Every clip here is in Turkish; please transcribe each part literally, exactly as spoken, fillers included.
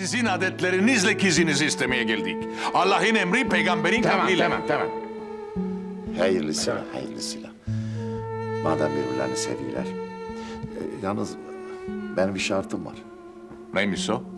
sizin adetlerinizle kızınızı istemeye geldik. Allah'ın emri, peygamberin Tamam, kavliyle. tamam, tamam. Hayırlısıyla, hayırlısıyla. Madem birbirlerini seviyorlar. Ee, yalnız benim bir şartım var. Neymiş o?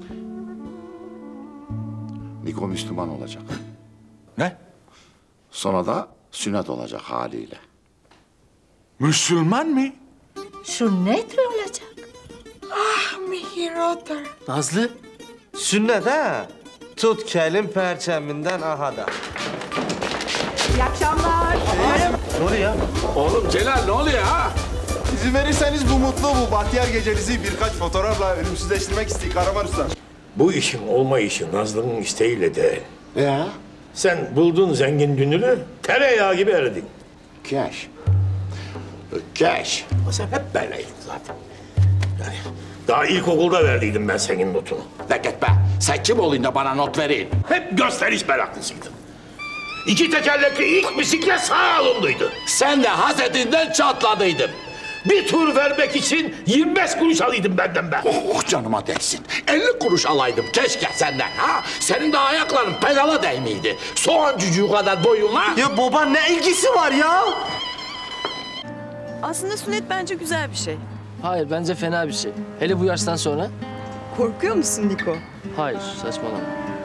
Niko Müslüman olacak. Ne? Sonra da sünnet olacak haliyle. Müslüman mı? Sünnet mi olacak? Ah Mihirota. Nazlı, sünnet ha? Tut kelin perçeminden ahada. İyi akşamlar. Ne oluyor ya? Oğlum Celal ne oluyor ha? İzin verirseniz bu mutlu bu bahtiyar gecenizi birkaç fotoğrafla ölümsüzleştirmek istedik Kahraman Usta. Bu işin olma işi Nazlı'nın isteğiyle değil. Ya? Sen buldun zengin dününü, tereyağı gibi eridin. Cash. Cash. Ama sen hep böyleydin zaten. Yani daha ilkokulda verdiydim ben senin notunu. De git be. Sen kim olayım da bana not vereyim? Hep gösteriş meraklısıydın. İki tekerlekli ilk bisiklet sağ alındıydı. Sen de hasetinden çatladıydın. Bir tur vermek için yirmi beş kuruş alıydım benden be. Oh canıma değsin. elli kuruş alaydım keşke senden ha. Senin de ayakların pedala değmiydi. Soğan cücüğü kadar boyunla. Ya baba ne ilgisi var ya? Aslında sünnet bence güzel bir şey. Hayır, bence fena bir şey. Hele bu yaştan sonra. Korkuyor musun Niko? Hayır, saçmalama.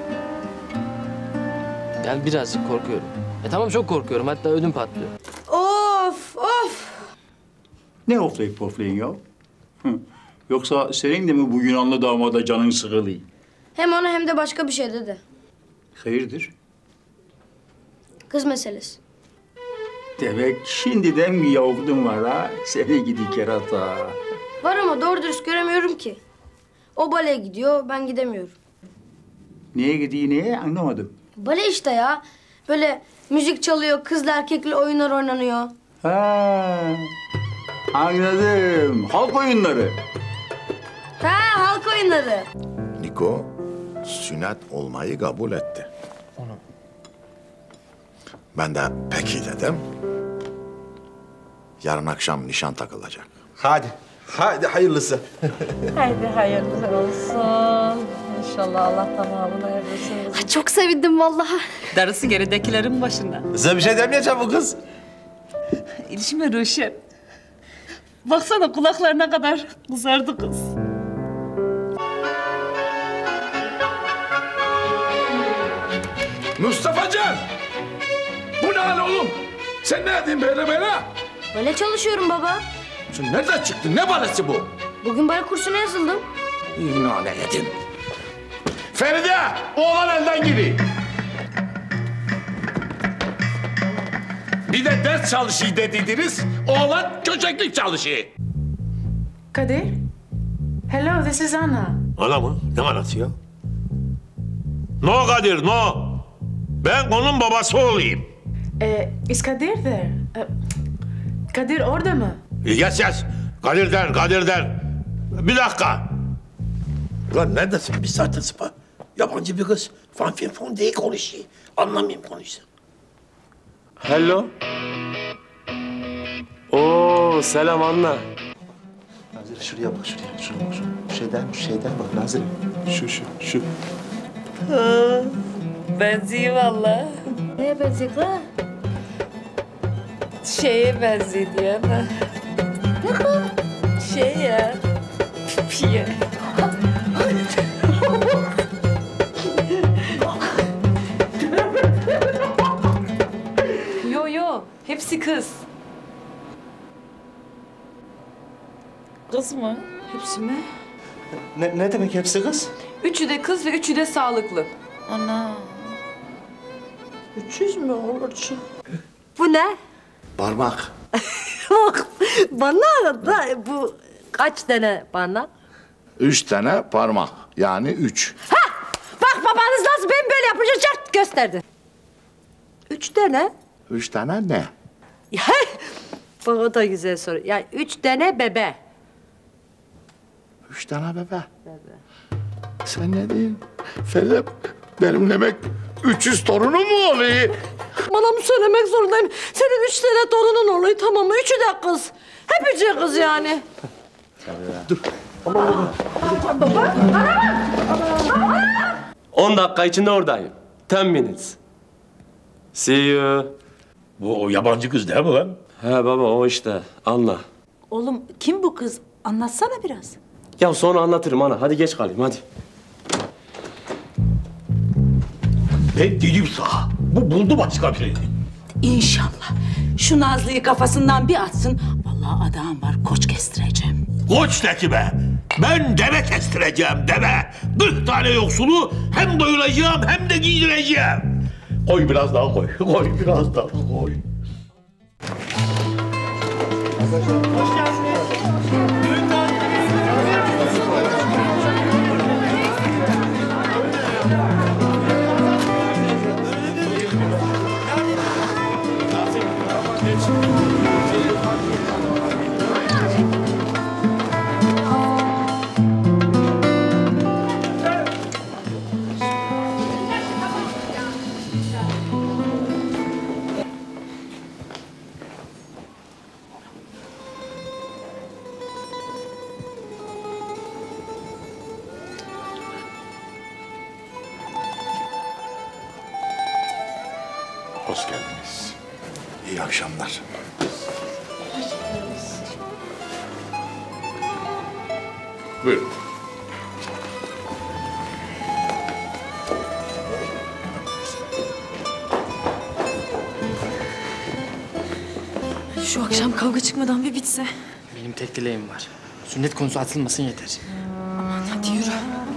Yani birazcık korkuyorum. E tamam, çok korkuyorum. Hatta ödüm patlıyor. Of of. Ne oflayıp poflayın ya? Hı. Yoksa senin de mi bu Yunanlı damada canın sıkılıyor? Hem ona hem de başka bir şey dedi. Hayırdır? Kız meselesi. Demek şimdiden mi yavukluğun var ha? Seni gidi kerata. Var ama doğru dürüst göremiyorum ki. O baleye gidiyor, ben gidemiyorum. Neye gidiyor neye anlamadım. Bale işte ya. Böyle müzik çalıyor, kızla erkekli oyunlar oynanıyor. Ha, anladım. Halk oyunları. Ha, halk oyunları. Niko sünnet olmayı kabul etti. Ben de peki dedim. Yarın akşam nişan takılacak. Hadi, hadi hayırlısı. Haydi hayırlı olsun. İnşallah Allah tamamına erdirsin. Ay, çok sevindim vallahi. Darısı geridekilerin başına. Size bir şey demeyeceğim bu kız. İlişme Ruşen. Baksana kulaklarına kadar kızardı kız. Mustafa Can! Bu ne hal oğlum? Sen ne edin böyle böyle? Bale çalışıyorum baba. Sen nereden çıktın? Ne balesi bu? Bugün bale kursuna yazıldım. İğne ne yedin? Feride! Oğlan elden gibi. Bir de ders çalışıyor dediydiniz. Oğlan köçeklik çalışıyor. Kadir? Hello, this is Anna. Ana mı? Ne anası ya? No Kadir, no. Ben onun babası olayım. Eh, is Kadir there? Eh, Kadir orada mı? Yes yes. Kadir der, Kadir der. Bir dakika. Lan neredesin? Bir saate sıpa. Yabancı bir kız. Fan fin fon diye konuşuyor. Anlamayayım konuşsa. Hello. Oo, selam Anna. Nazire şuraya bak şuraya. Şuraya bak şuraya. Şeyden şeyden bak Nazire. Şu şu şu. Benziyor vallahi. Neye benziyor lan? Şeye benziyor diye ama. Şey ya. Piye. Yo yo. Hepsi kız. Kız mı? Hepsi mi? Ne, ne demek hepsi kız? Üçü de kız ve üçü de sağlıklı. Ana. üç yüz mü olur? Bu ne? Parmak. Bak, bana da bu kaç tane bana? Üç tane parmak. Yani üç. Ha! Bak babanız nasıl ben böyle yapınca cart gösterdi. Üç tane? Üç tane ne? Ya, bak o da güzel soru. Yani üç tane bebe. Üç tane bebe. Bebe. Sen ne diyorsun? Feride benim demek üç yüz torunum mu oluyor? Bana mı söylemek zorundayım? Senin üç tane torunun oluyor tamam mı? Üçü de kız. Hep üçü kız yani. Dur. Baba. Baba. Baba. Baba. On dakika içinde oradayım. Ten minutes. See you. Bu o yabancı kız değil mi lan? He baba o işte. Anla. Oğlum kim bu kız? Anlatsana biraz. Ya sonra anlatırım ana. Hadi geç kalayım hadi. Ben dedim sana. Bu buldu başka birini. İnşallah. Şu Nazlı'yı kafasından bir atsın. Vallahi adam var koç kestireceğim. Koç de ki be. Ben deve kestireceğim deve. Kırk tane yoksulu hem doyuracağım hem de giydireceğim. Koy biraz daha koy. Koy biraz daha koy. Hoş geldiniz. İyi akşamlar. Buyurun. Şu akşam kavga çıkmadan bir bitse. Benim tek dileğim var. Sünnet konusu atılmasın yeter. Aman hadi yürü.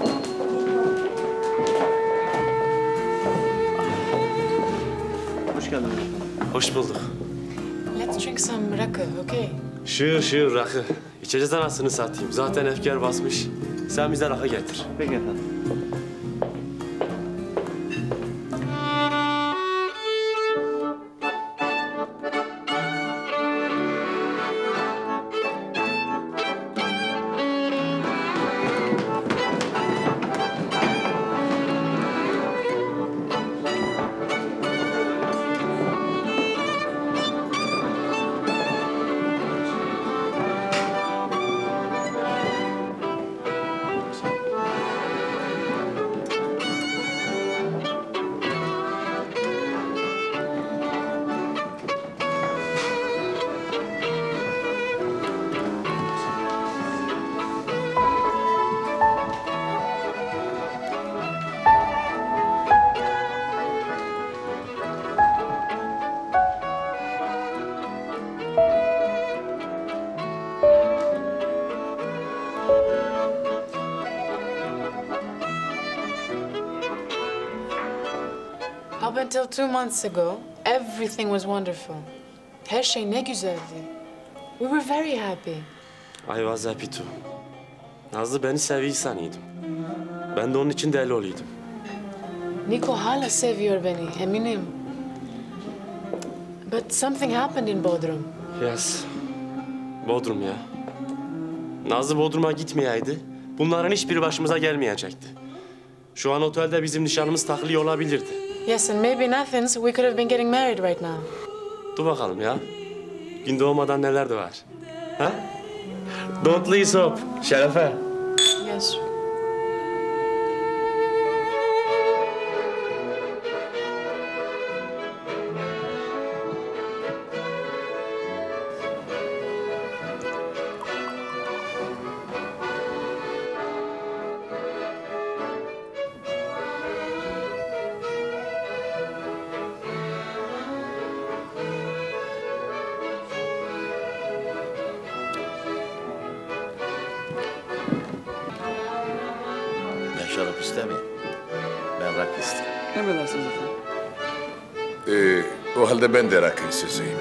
Hoş geldin. Hoş bulduk. Let's drink some rakı, okay? Şığır şığır rakı. İçeceğiz anasını satayım. Zaten efkar basmış. Sen bize rakı getir. Peki efendim. Up until two months ago, everything was wonderful. Her şey ne güzeldi. We were very happy. I was happy too. Nazlı beni seviyor sanıyordum. Ben de onun için deli oluyordum. Niko hala seviyor beni, eminim. But something happened in Bodrum. Yes. Bodrum ya. Nazlı Bodrum'a gitmeyeydi. Bunların hiçbiri başımıza gelmeyecekti. Şu an otelde bizim nişanımız takılıyor olabilirdi. Yes, and maybe in Athens we could have been getting married right now. Dur bakalım ya. Gün doğmadan neler de var. Ha? Don't lose hope. Şerefe. Yes. Ben şarap istemeyeyim. Ben rakı isteyeyim. Emredersiniz efendim. Ee, o halde ben de rakı isteyeyim.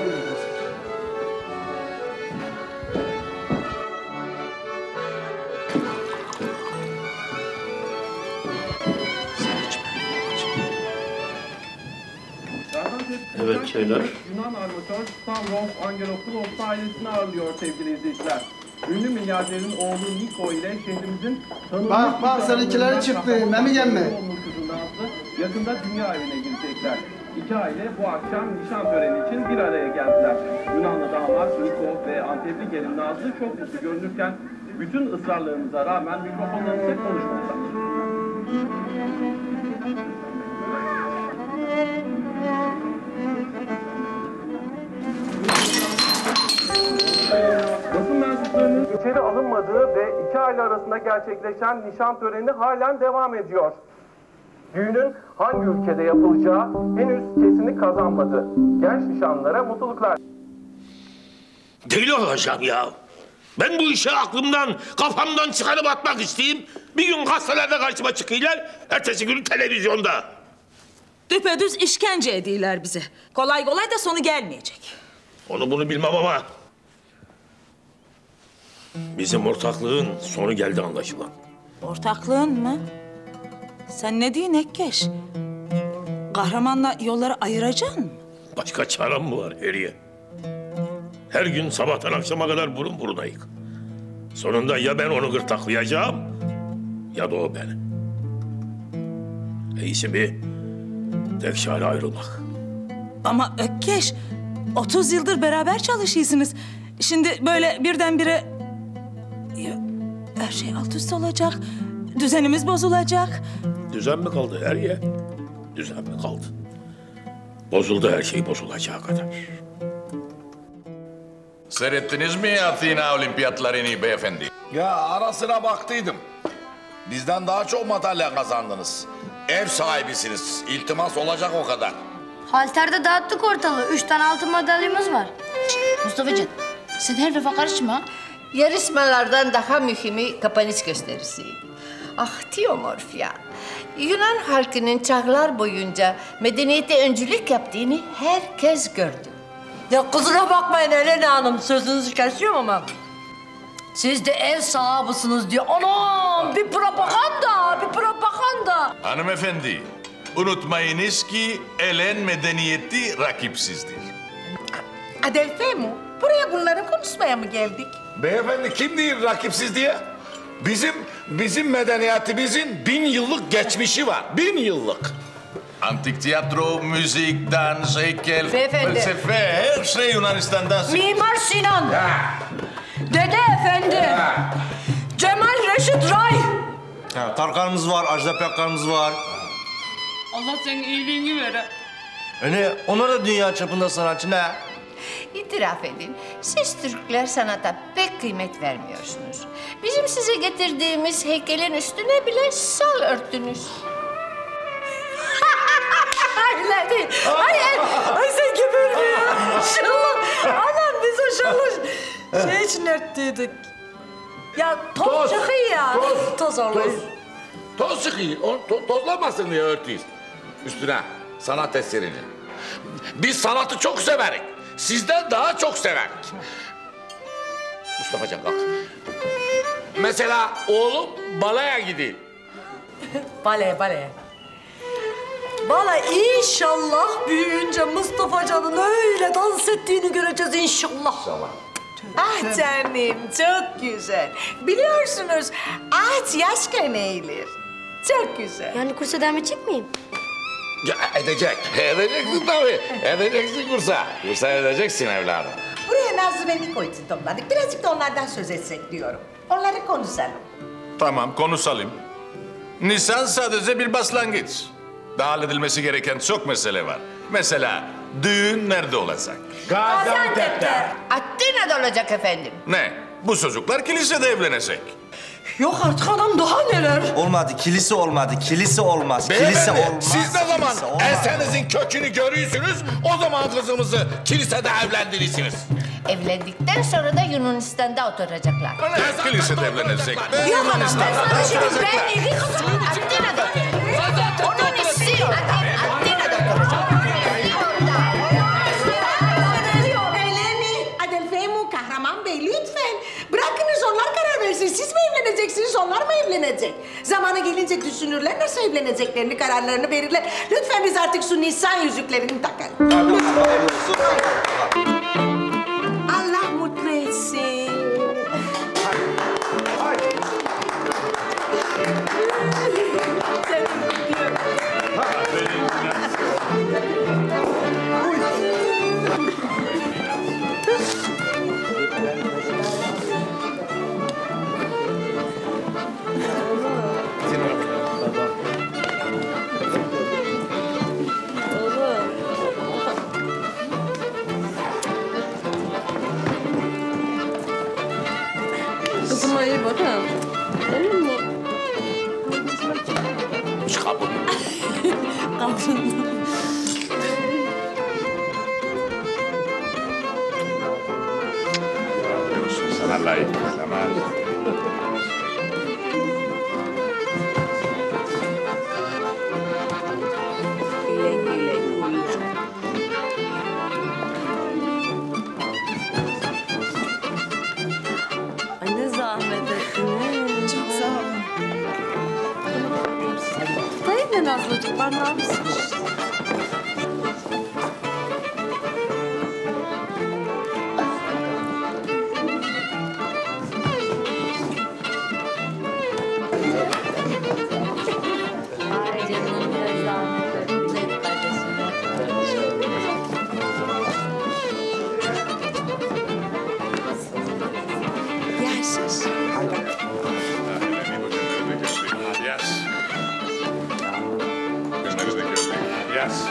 Evet şeyler. Yunan armatör Stavros Angelopoulos ailesini ağırlıyor sevgili izleyiciler. Ünlü milyarderin oğlu Niko ile şehrimizin tanınmış... Bak bak seninkileri çıktı, memi gelme. Yakında dünya evine girecekler. İki aile bu akşam nişan töreni için bir araya geldiler. Yunanlı damat Niko ve Antepli gelin Nazlı çok mutlu görünürken bütün ısrarlarımıza rağmen mikrofonlarınızda konuşmadılar. Basın mensuplarının içeri alınmadığı ve iki aile arasında gerçekleşen nişan töreni halen devam ediyor. Düğünün hangi ülkede yapılacağı henüz kesinlik kazanmadı. Genç nişanlılara mutluluklar. Deli olacağım ya. Ben bu işe aklımdan, kafamdan çıkarıp atmak isteyeyim. Bir gün gazetelerde karşıma çıkıyorlar, ertesi gün televizyonda. Düpedüz işkence ediyorlar bize. Kolay kolay da sonu gelmeyecek. Onu bunu bilmem ama... bizim ortaklığın sonu geldi anlaşılan. Ortaklığın mı? Sen ne diyorsun Ekkeş? Kahramanla yolları ayıracaksın mı? Başka çarem mi var Heriye? Her gün sabahtan akşama kadar burun burunayık. Sonunda ya ben onu gırtraklayacağım ya da o beni. İyisi bir tek çare ayrılmak. Ama Ökkeş, otuz yıldır beraber çalışıyorsunuz. Şimdi böyle birdenbire... Ya, her şey alt üst olacak, düzenimiz bozulacak. Düzen mi kaldı Heriye? Düzen mi kaldı? Bozuldu her şey bozulacağı kadar. Seyrettiniz mi Athena olimpiyatlarını beyefendi? Ya ara sıra baktıydım. Bizden daha çok madalya kazandınız. Ev sahibisiniz. İltimas olacak o kadar. Halterde dağıttık ortalığı. Üç tane altın madalyamız var. Mustafa'cığım sen her lafa karışma. Yarışmalardan daha mühimi kapanış gösterisi. Ah Teomorfya, Yunan halkının çağlar boyunca medeniyete öncülük yaptığını herkes gördü. Ya kusura bakmayın Elena Hanım, sözünüzü kesiyorum ama... Siz de ev sahibisiniz diyor. Anam bir propaganda, bir propaganda. Hanımefendi, unutmayınız ki Elen medeniyeti rakipsizdir. Adelfemo, buraya bunları konuşmaya mı geldik? Beyefendi kim değil rakipsiz diye? Bizim bizim medeniyetimizin bin yıllık geçmişi var. Bin yıllık. Antik tiyatro, müzik, dans, heykel, Beyefendi. felsefe, her şey Yunanistan'dan. Mimar Sinan. Dede Efendi. Ya. Cemal Reşit Ray. Ya, Tarkan'ımız var, Ajda Pekkan'ımız var. Allah senin iyiliğini vere. Yani onlar da dünya çapında sanatçı ne? İtiraf edin, siz Türkler sanata pek kıymet vermiyorsunuz. Bizim size getirdiğimiz heykelin üstüne bile sal örttünüz. Öyle değil. Ay, ay, ay sen geberdi ya. İnşallah. Anam biz o şallı şey için örttüydük. Ya toz, Toz, çıkıyor ya. toz, Toz oluyor. Toz, toz çıkıyor. O, to, tozlanmasın diye örtüyüz. Üstüne sanat eserini. Biz sanatı çok severik. Sizden daha çok severik. Mustafa'cığım kalk. Mesela oğlum balaya gidiyor. Baleye, baleye. Valla inşallah büyüyünce Mustafa Can'ın öyle dans ettiğini göreceğiz inşallah. İnşallah. Ah canım, çok güzel. Biliyorsunuz, ağaç yaşken eğilir. Çok güzel. Yani kursa devam edecek miyim? Ya, edecek. Edeceksin tabii. Edeceksin kursa. Kursa edeceksin evladım. Buraya Nazlı ve Niko için topladık. Birazcık da onlardan söz etsek diyorum. Onları konuşalım. Tamam, konuşalım. Nisan sadece bir başlangıç. Daha halledilmesi gereken çok mesele var. Mesela düğün nerede olacak? Gaziantep'te. Atina'da olacak efendim. Ne? Bu çocuklar kilisede evlenecek. Yok artık adam daha neler? Olmadı, kilise olmadı, kilise olmaz, kilise Beyefendi, olmaz. siz ne zaman kilise olmaz. ensenizin kökünü görüyorsunuz, o zaman kızımızı kilisede evlendirirsiniz. Evlendikten sonra da Yunanistan'da oturacaklar. Ne kilisede evlenecek? Yok hanım, ben sana şimdi ben evi kızım Atina'da. Onun işi Atina'da oturacak. Eleni, Adelfemo, Kahraman Bey lütfen. Bırakınız onlar karar versin. Siz mi evleneceksiniz, onlar mı evlenecek? Zamanı gelince düşünürler, nasıl evleneceklerini, kararlarını verirler. Lütfen biz artık şu Nisan yüzüklerini takalım. Allah mutlu etsin. Kendine iyi bak ha. Olur mu? Çıkar bunu. Kalsın. Sana layık. Zaman. Ay ne zahmet ettin. Çok sağ olun. Tutayım mı Nazlıcık? Bana mısın? Ay canım ne zahmet ettin. Ne kardeşim. Yaşasın. Yes. Yes.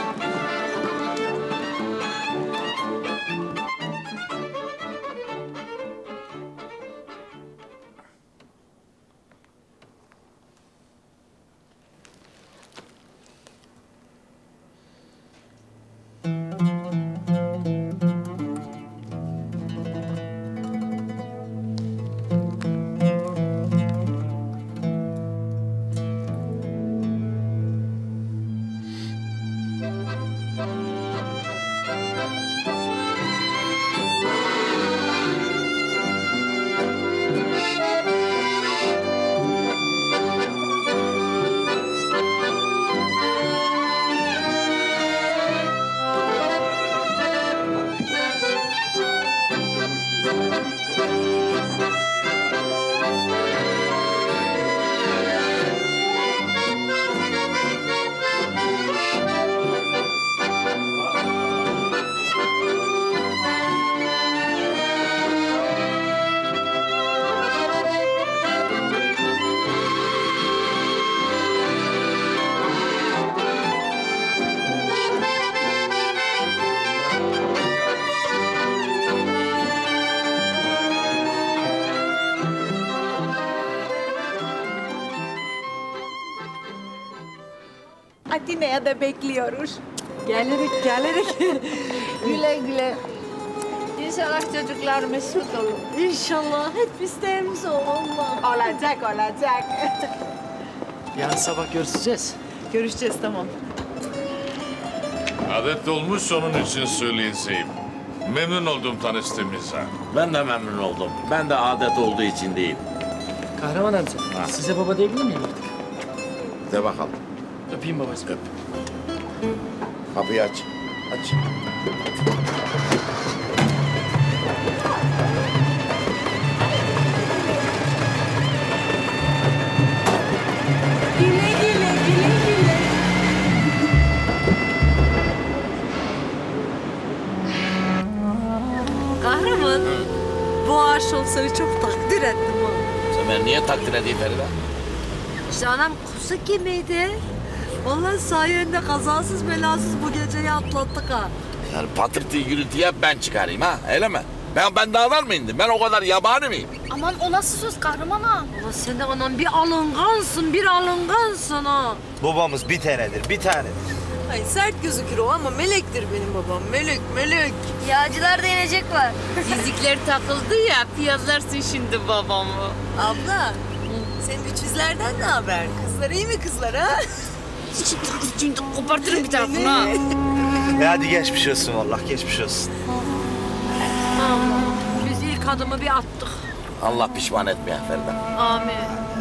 Atina'ya da bekliyoruz. Gelirik, gelirik. Güle güle. İnşallah çocuklar mesut olur. İnşallah hep isteğimiz o Allah. Olacak, olacak. Yarın sabah görüşeceğiz. Görüşeceğiz tamam. Adet olmuş onun için söyleyeceğim. Memnun oldum tanıştığımıza. Ben de memnun oldum. Ben de adet olduğu için değil. Kahraman amca, size baba diyebilir miyim artık? De bakalım. Öpeyim babacığım. Öp. Kapıyı aç. Aç. Güle güle, güle güle. Kahraman, bu aşk seni çok takdir ettim ha. Sen beni niye takdir edeyim Feride? İşte anam kuzu gibiydi. Vallahi sayende kazasız belasız bu geceyi atlattık ha. Yani patırtıyı gürültüyü hep ben çıkarayım ha, öyle mi? Ben, ben dağdan mı indim? Ben o kadar yabani miyim? Aman o nasıl söz kahraman ha? Ama sen de anam bir alıngansın, bir alıngansın ha. Babamız bir tanedir, bir tanedir. Ay sert gözükür o ama melektir benim babam. Melek, melek. Yağcılar da inecek var. Dizikler takıldı ya, piyazlarsın şimdi babamı. Abla, senin üç yüzlerden ne haber? Kızlar iyi mi kızlar ha? Şimdi kopartırım bir tarafını ha. E hadi geçmiş olsun vallahi, geçmiş olsun. Biz ilk adımı bir attık. Allah pişman etmeye Feride. Amin.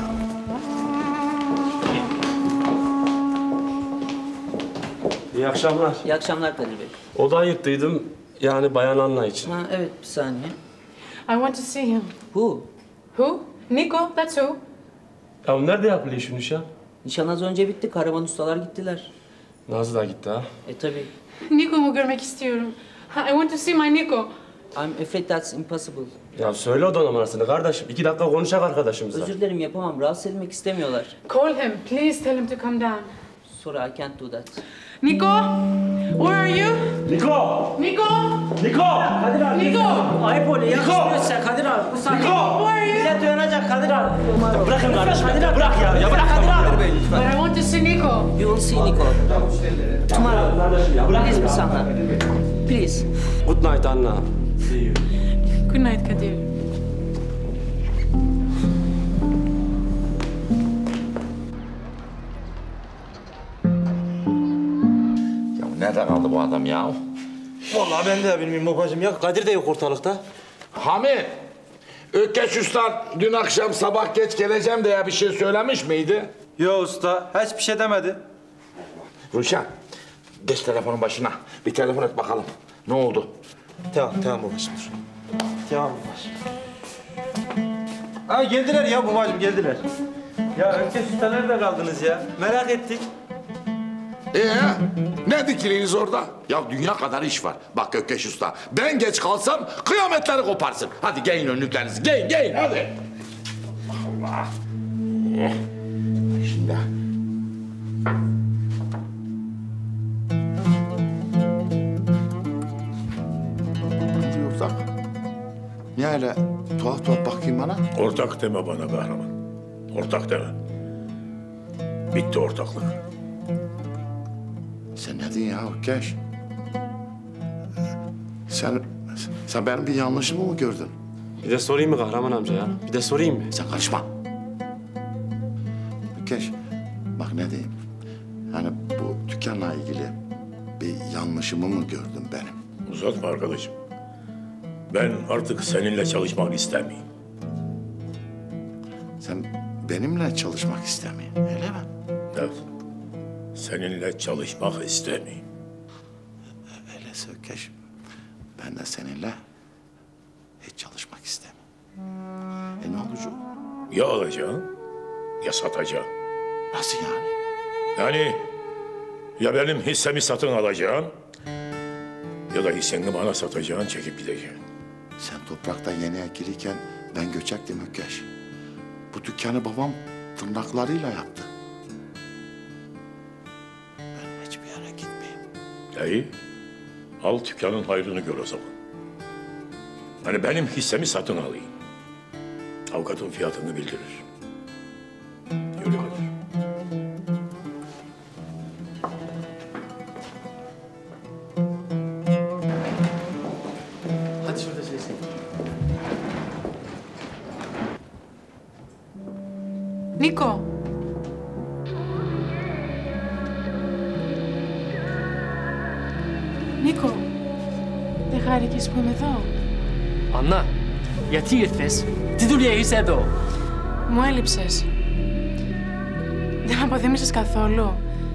İyi akşamlar. İyi akşamlar Kadir Bey. Oda ayırttıydım. Yani Bayan Anna için. Ha, evet bir saniye. I want to see him. Who? Who? Nico, that's who. Ya nerede yapılıyor şu nişan? Nişan az önce bitti. Kahraman ustalar gittiler. Nazlı da gitti ha. E tabii. Nico'mu görmek istiyorum. I want to see my Nico. I'm afraid that's impossible. Ya söyle oda numarasını kardeşim. İki dakika konuşacak arkadaşımızla. Özür dilerim yapamam. Rahatsız edilmek istemiyorlar. Call him. Please tell him to come down. Sorry, I can't do that. Nico, where are you? Niko! Nico! Niko! Nico! Ayıp oluyor. Yakışmıyorsa Kadir abi. Bu saatte. Niko! Where are you? Millet uyanacak Kadir abi. Ya bırakın kardeşim. Ya bırak ya. Ya bırak Kadir abi. But I want to see Nico. You will see Nico. Tomorrow. Ya bırak. Please, Mustafa. Please. Good night Anna. Good night, Kadir. Ya nerede kaldı bu adam ya? Vallahi ben de bilmiyorum babacığım ya. Kadir de yok ortalıkta. Hamit, Ökkeş Usta dün akşam sabah geç geleceğim diye bir şey söylemiş miydi? Yo usta, hiçbir şey demedi. Ruşen, geç telefonun başına. Bir telefon et bakalım. Ne oldu? Tamam, tamam babacığım. Tamam babacığım. Ha geldiler ya babacığım, geldiler. Ya Ökkeş Usta nerede kaldınız ya? Merak ettik. Ee, ne dikiliyiz orada? Ya dünya kadar iş var. Bak Ökkeş Usta, ben geç kalsam kıyametleri koparsın. Hadi giyin önlüklerinizi, giyin, giyin hadi. Allah Allah. Oh. Şimdi... Ne diyor ortak? Niye öyle tuhaf tuhaf bakayım bana? Ortak deme bana kahraman. Ortak deme. Bitti ortaklık. Sen ne diyorsun ya Ökkeş? Sen, sen benim bir yanlışımı mı gördün? Bir de sorayım mı Kahraman amca ya? Bir de sorayım mı? Sen karışma. Ökkeş, bak ne diyeyim. Hani bu dükkanla ilgili bir yanlışımı mı gördün benim? Uzatma arkadaşım. Ben artık seninle çalışmak istemiyorum. Sen benimle çalışmak istemiyorsun, öyle mi? Evet. Seninle çalışmak istemiyorum. Öyleyse Ökkeş, ben de seninle hiç çalışmak istemiyorum. E ne olacak? Ya alacağım, ya satacağım. Nasıl yani? Yani ya benim hissemi satın alacaksın... ...ya da hisseni bana satacaksın, çekip gideceksin. Sen toprakta yeni ekiliyken ben göçektim Ökkeş. Bu dükkanı babam tırnaklarıyla yaptı. Ben hiçbir yere gitmeyeyim. İyi, al dükkanın hayrını gör o zaman. Hani benim hissemi satın alayım. Avukatın fiyatını bildirir. Yürü Kadir. Hadi şurada şeysin. Νίκο. Νίκο, δεν χάρηκες που είμαι εδώ? Anna, γιατί ήρθες? Τι δουλειά είσαι εδώ? Μου έλειψες. Δεν με αποδίμησες καθόλου.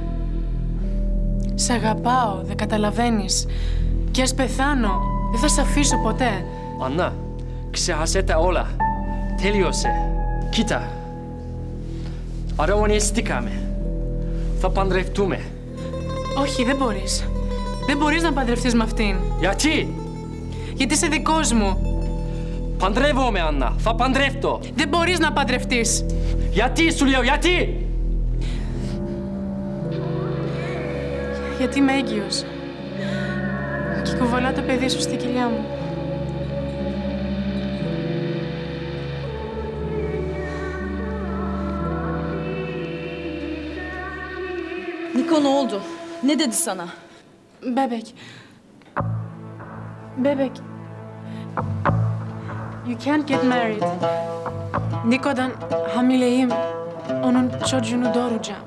Σ' αγαπάω, δεν καταλαβαίνεις. Και ας πεθάνω, δεν θα σ' αφήσω ποτέ. Anna, ξέχασε τα όλα. Τέλειωσε. Κοίτα. Αραβωνιαστήκαμε. Θα παντρευτούμε. Όχι, δεν μπορείς. Δεν μπορείς να παντρευτείς με αυτήν. Γιατί? Γιατί είσαι δικός μου. Παντρεύομαι, Άννα. Θα παντρεύτω. Δεν μπορείς να παντρευτείς. Γιατί, σου λέω, γιατί? Γιατί είμαι έγκυος. Και κουβαλάω το παιδί σου στη κοιλιά μου. Niko ne oldu? Ne dedi sana? Bebek. Bebek. You can't get married. Niko'dan hamileyim. Onun çocuğunu doğuracağım.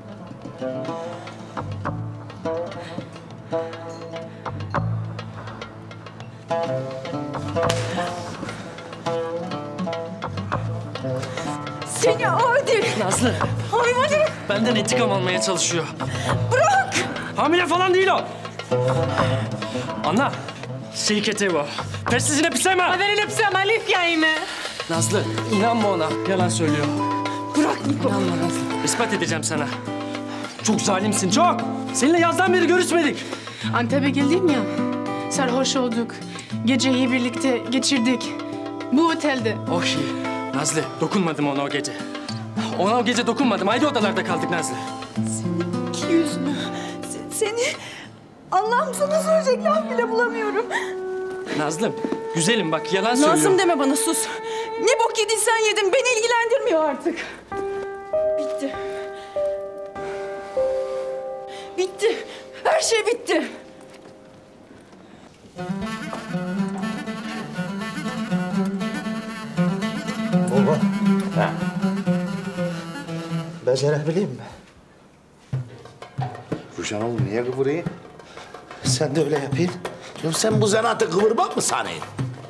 Seni adi! Nazlı. Hayvanı! Benden intikam almaya çalışıyor. Bırak! Hamile falan değil o. Anna, şirketi bu. Pes είναι ψέμα. Μα δεν είναι ψέμα, αλήθεια είναι. Nazlı, inanma ona. Yalan söylüyor. Bırak Niko. İnanma Nazlı. İspat edeceğim sana. Çok zalimsin, çok. Seninle yazdan beri görüşmedik. Antep'e geldim ya. Sarhoş olduk. Geceyi birlikte geçirdik. Bu otelde. Oh iyi. Nazlı, dokunmadım ona o gece. Ona o gece dokunmadım. Ayrı odalarda kaldık Nazlı. İki yüzlü. Se- Seni... Allah'ım sana söyleyecek laf bile bulamıyorum. Nazlım, güzelim bak yalan söylüyor. Nazım deme bana sus. Ne bok yediysen yedin beni ilgilendirmiyor. artık. Bitti. Bitti. Her şey bitti. Baba. Ha. Becerebileyim mi? Ruşen oğlum niye kıvırayım? Sen de öyle yapayım. Ya sen bu zanaatı kıvırmak mı sanıyorsun?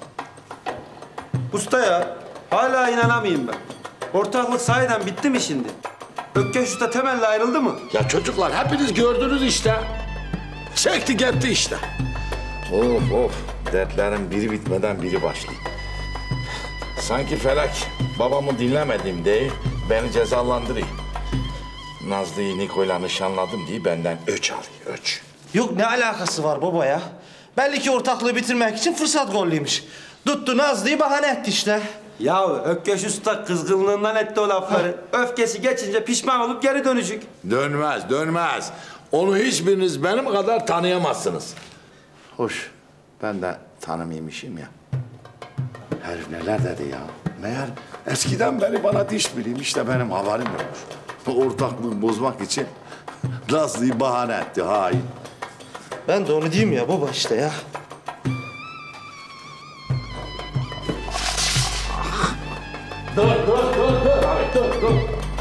Usta ya, hala inanamayayım ben. Ortaklık sahiden bitti mi şimdi? Ökkeş Usta temelli ayrıldı mı? Ya çocuklar hepiniz gördünüz işte. Çekti gitti işte. Of of. Dertlerin biri bitmeden biri başlıyor. Sanki Felak babamı dinlemedim diye beni cezalandırıyor. Nazlı'yı Niko'yla nişanladım diye benden öç alıyor, öç. Yok ne alakası var baba ya? Belli ki ortaklığı bitirmek için fırsat golluymuş. Tuttu Nazlı'yı bahane etti işte. Ya Ökkeş Usta kızgınlığından etti o lafları. Öfkesi geçince pişman olup geri dönecek. Dönmez, dönmez. Onu hiçbiriniz benim kadar tanıyamazsınız. Hoş, ben de tanımaymışım ya. Herif neler dedi ya. Meğer eskiden beri bana diş biliymiş de benim haberim yokmuş. Ortaklığını bozmak için Nazlı'yı bahane etti, hain. Ben de onu diyeyim ya baba işte ya. Dur, dur, dur, dur abi, dur, dur.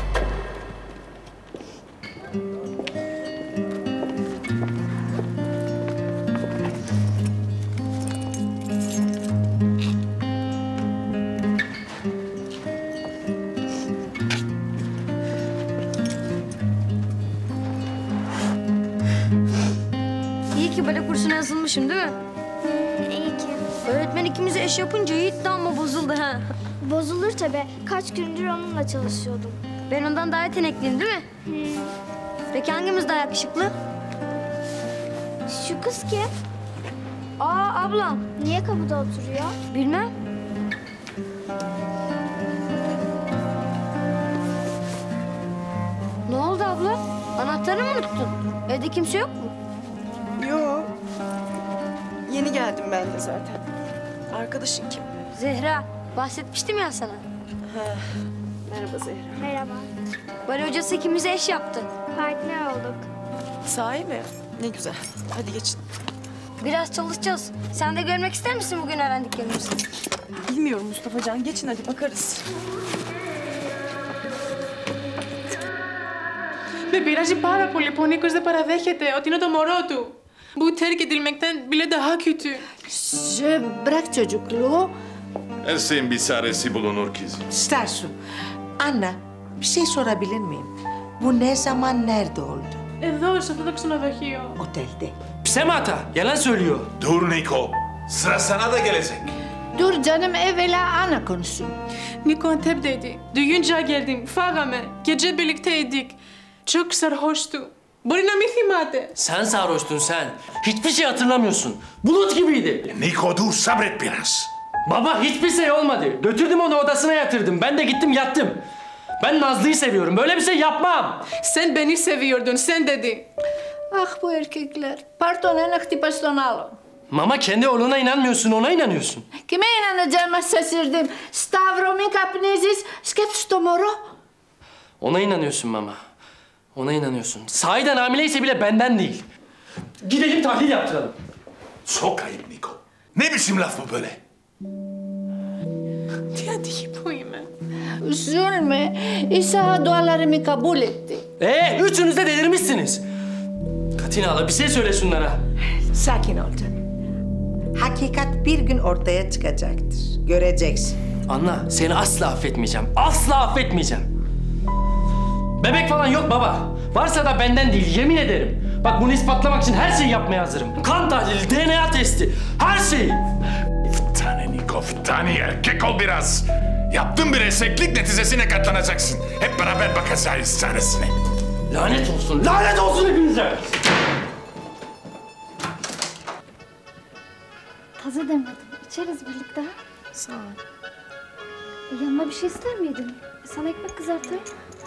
İyi ki bale kursuna yazılmışım değil mi? İyi ki. Öğretmen ikimizi eş yapınca yiğit de ama bozuldu ha. Bozulur tabii. Kaç gündür onunla çalışıyordum. Ben ondan daha yetenekliyim değil mi? Hmm. Peki hangimiz daha yakışıklı? Şu kız kim? Aa ablam. Niye kapıda oturuyor? Bilmem. Ne oldu abla? Anahtarını mı unuttun? Evde kimse yok mu? Yok. Yeni geldim ben de zaten. Arkadaşın kim? Zehra. Bahsetmiştim ya sana. Ha. Merhaba Zehra. Merhaba. Bale hocası ikimizi eş yaptı. Partner olduk. Sahi mi? Ne güzel. Hadi geçin. Biraz çalışacağız. Sen de görmek ister misin bugün öğrendiklerimizi? Bilmiyorum Mustafa Can. Geçin hadi bakarız. Με πειράζει πάρα πολύ που ο Νίκος δεν παραδέχεται ότι είναι το μωρό του. Bu terk edilmekten bile daha kötü. Şu, bırak çocukluğu. Her şeyin bir çaresi bulunur kızım. Starsu. Anna, bir şey sorabilir miyim? Bu ne zaman, nerede oldu? Εδώ, σε αυτό το ξενοδοχείο. Otelde. Psemata, yalan söylüyor. Dur Niko, sıra sana da gelecek. Dur canım, evvela Anna konuşsun. Niko Antep'teydi. Duyunca geldim, fağame. Gece birlikteydik. Çok sarhoştu. Μπορεί να μην θυμάται. Sen sarhoştun sen. Hiçbir şey hatırlamıyorsun. Bulut gibiydi. Niko dur, sabret biraz. Baba hiçbir şey olmadı. Götürdüm onu odasına yatırdım. Ben de gittim yattım. Ben Nazlı'yı seviyorum. Böyle bir şey yapmam. Sen beni seviyordun, sen dedi. Ah bu erkekler. Pardon, ένα χτύπα στον άλλο. Mama kendi oğluna inanmıyorsun, ona inanıyorsun. Kime inanacağıma şaşırdım. Stavro, μην καπνίζεις. Σκέφτεσαι το μωρό. Ona inanıyorsun mama. Ona inanıyorsun. Sahiden hamileyse bile benden değil. Gidelim tahlil yaptıralım. Çok ayıp Niko. Ne biçim laf bu böyle? Τι ατυχή που είμαι. Üzülme. İsa dualarımı kabul etti. Ee, üçünüz de delirmişsiniz. Katina hala bir şey söyle şunlara. Sakin ol canım. Hakikat bir gün ortaya çıkacaktır. Göreceksin. Anla, seni asla affetmeyeceğim. Asla affetmeyeceğim. Bebek falan yok baba. Varsa da benden değil, yemin ederim. Bak bunu ispatlamak için her şeyi yapmaya hazırım. Kan tahlili, D N A testi, her şeyi. Tane Niko, tane erkek ol biraz. Yaptığın bir eseklik neticesine katlanacaksın. Hep beraber bakacağız tanesine. Lanet olsun, lanet olsun hepinize. Taze demledim. İçeriz birlikte. Sağ ol. E, yanına bir şey ister miydin? E, sana ekmek kızartayım.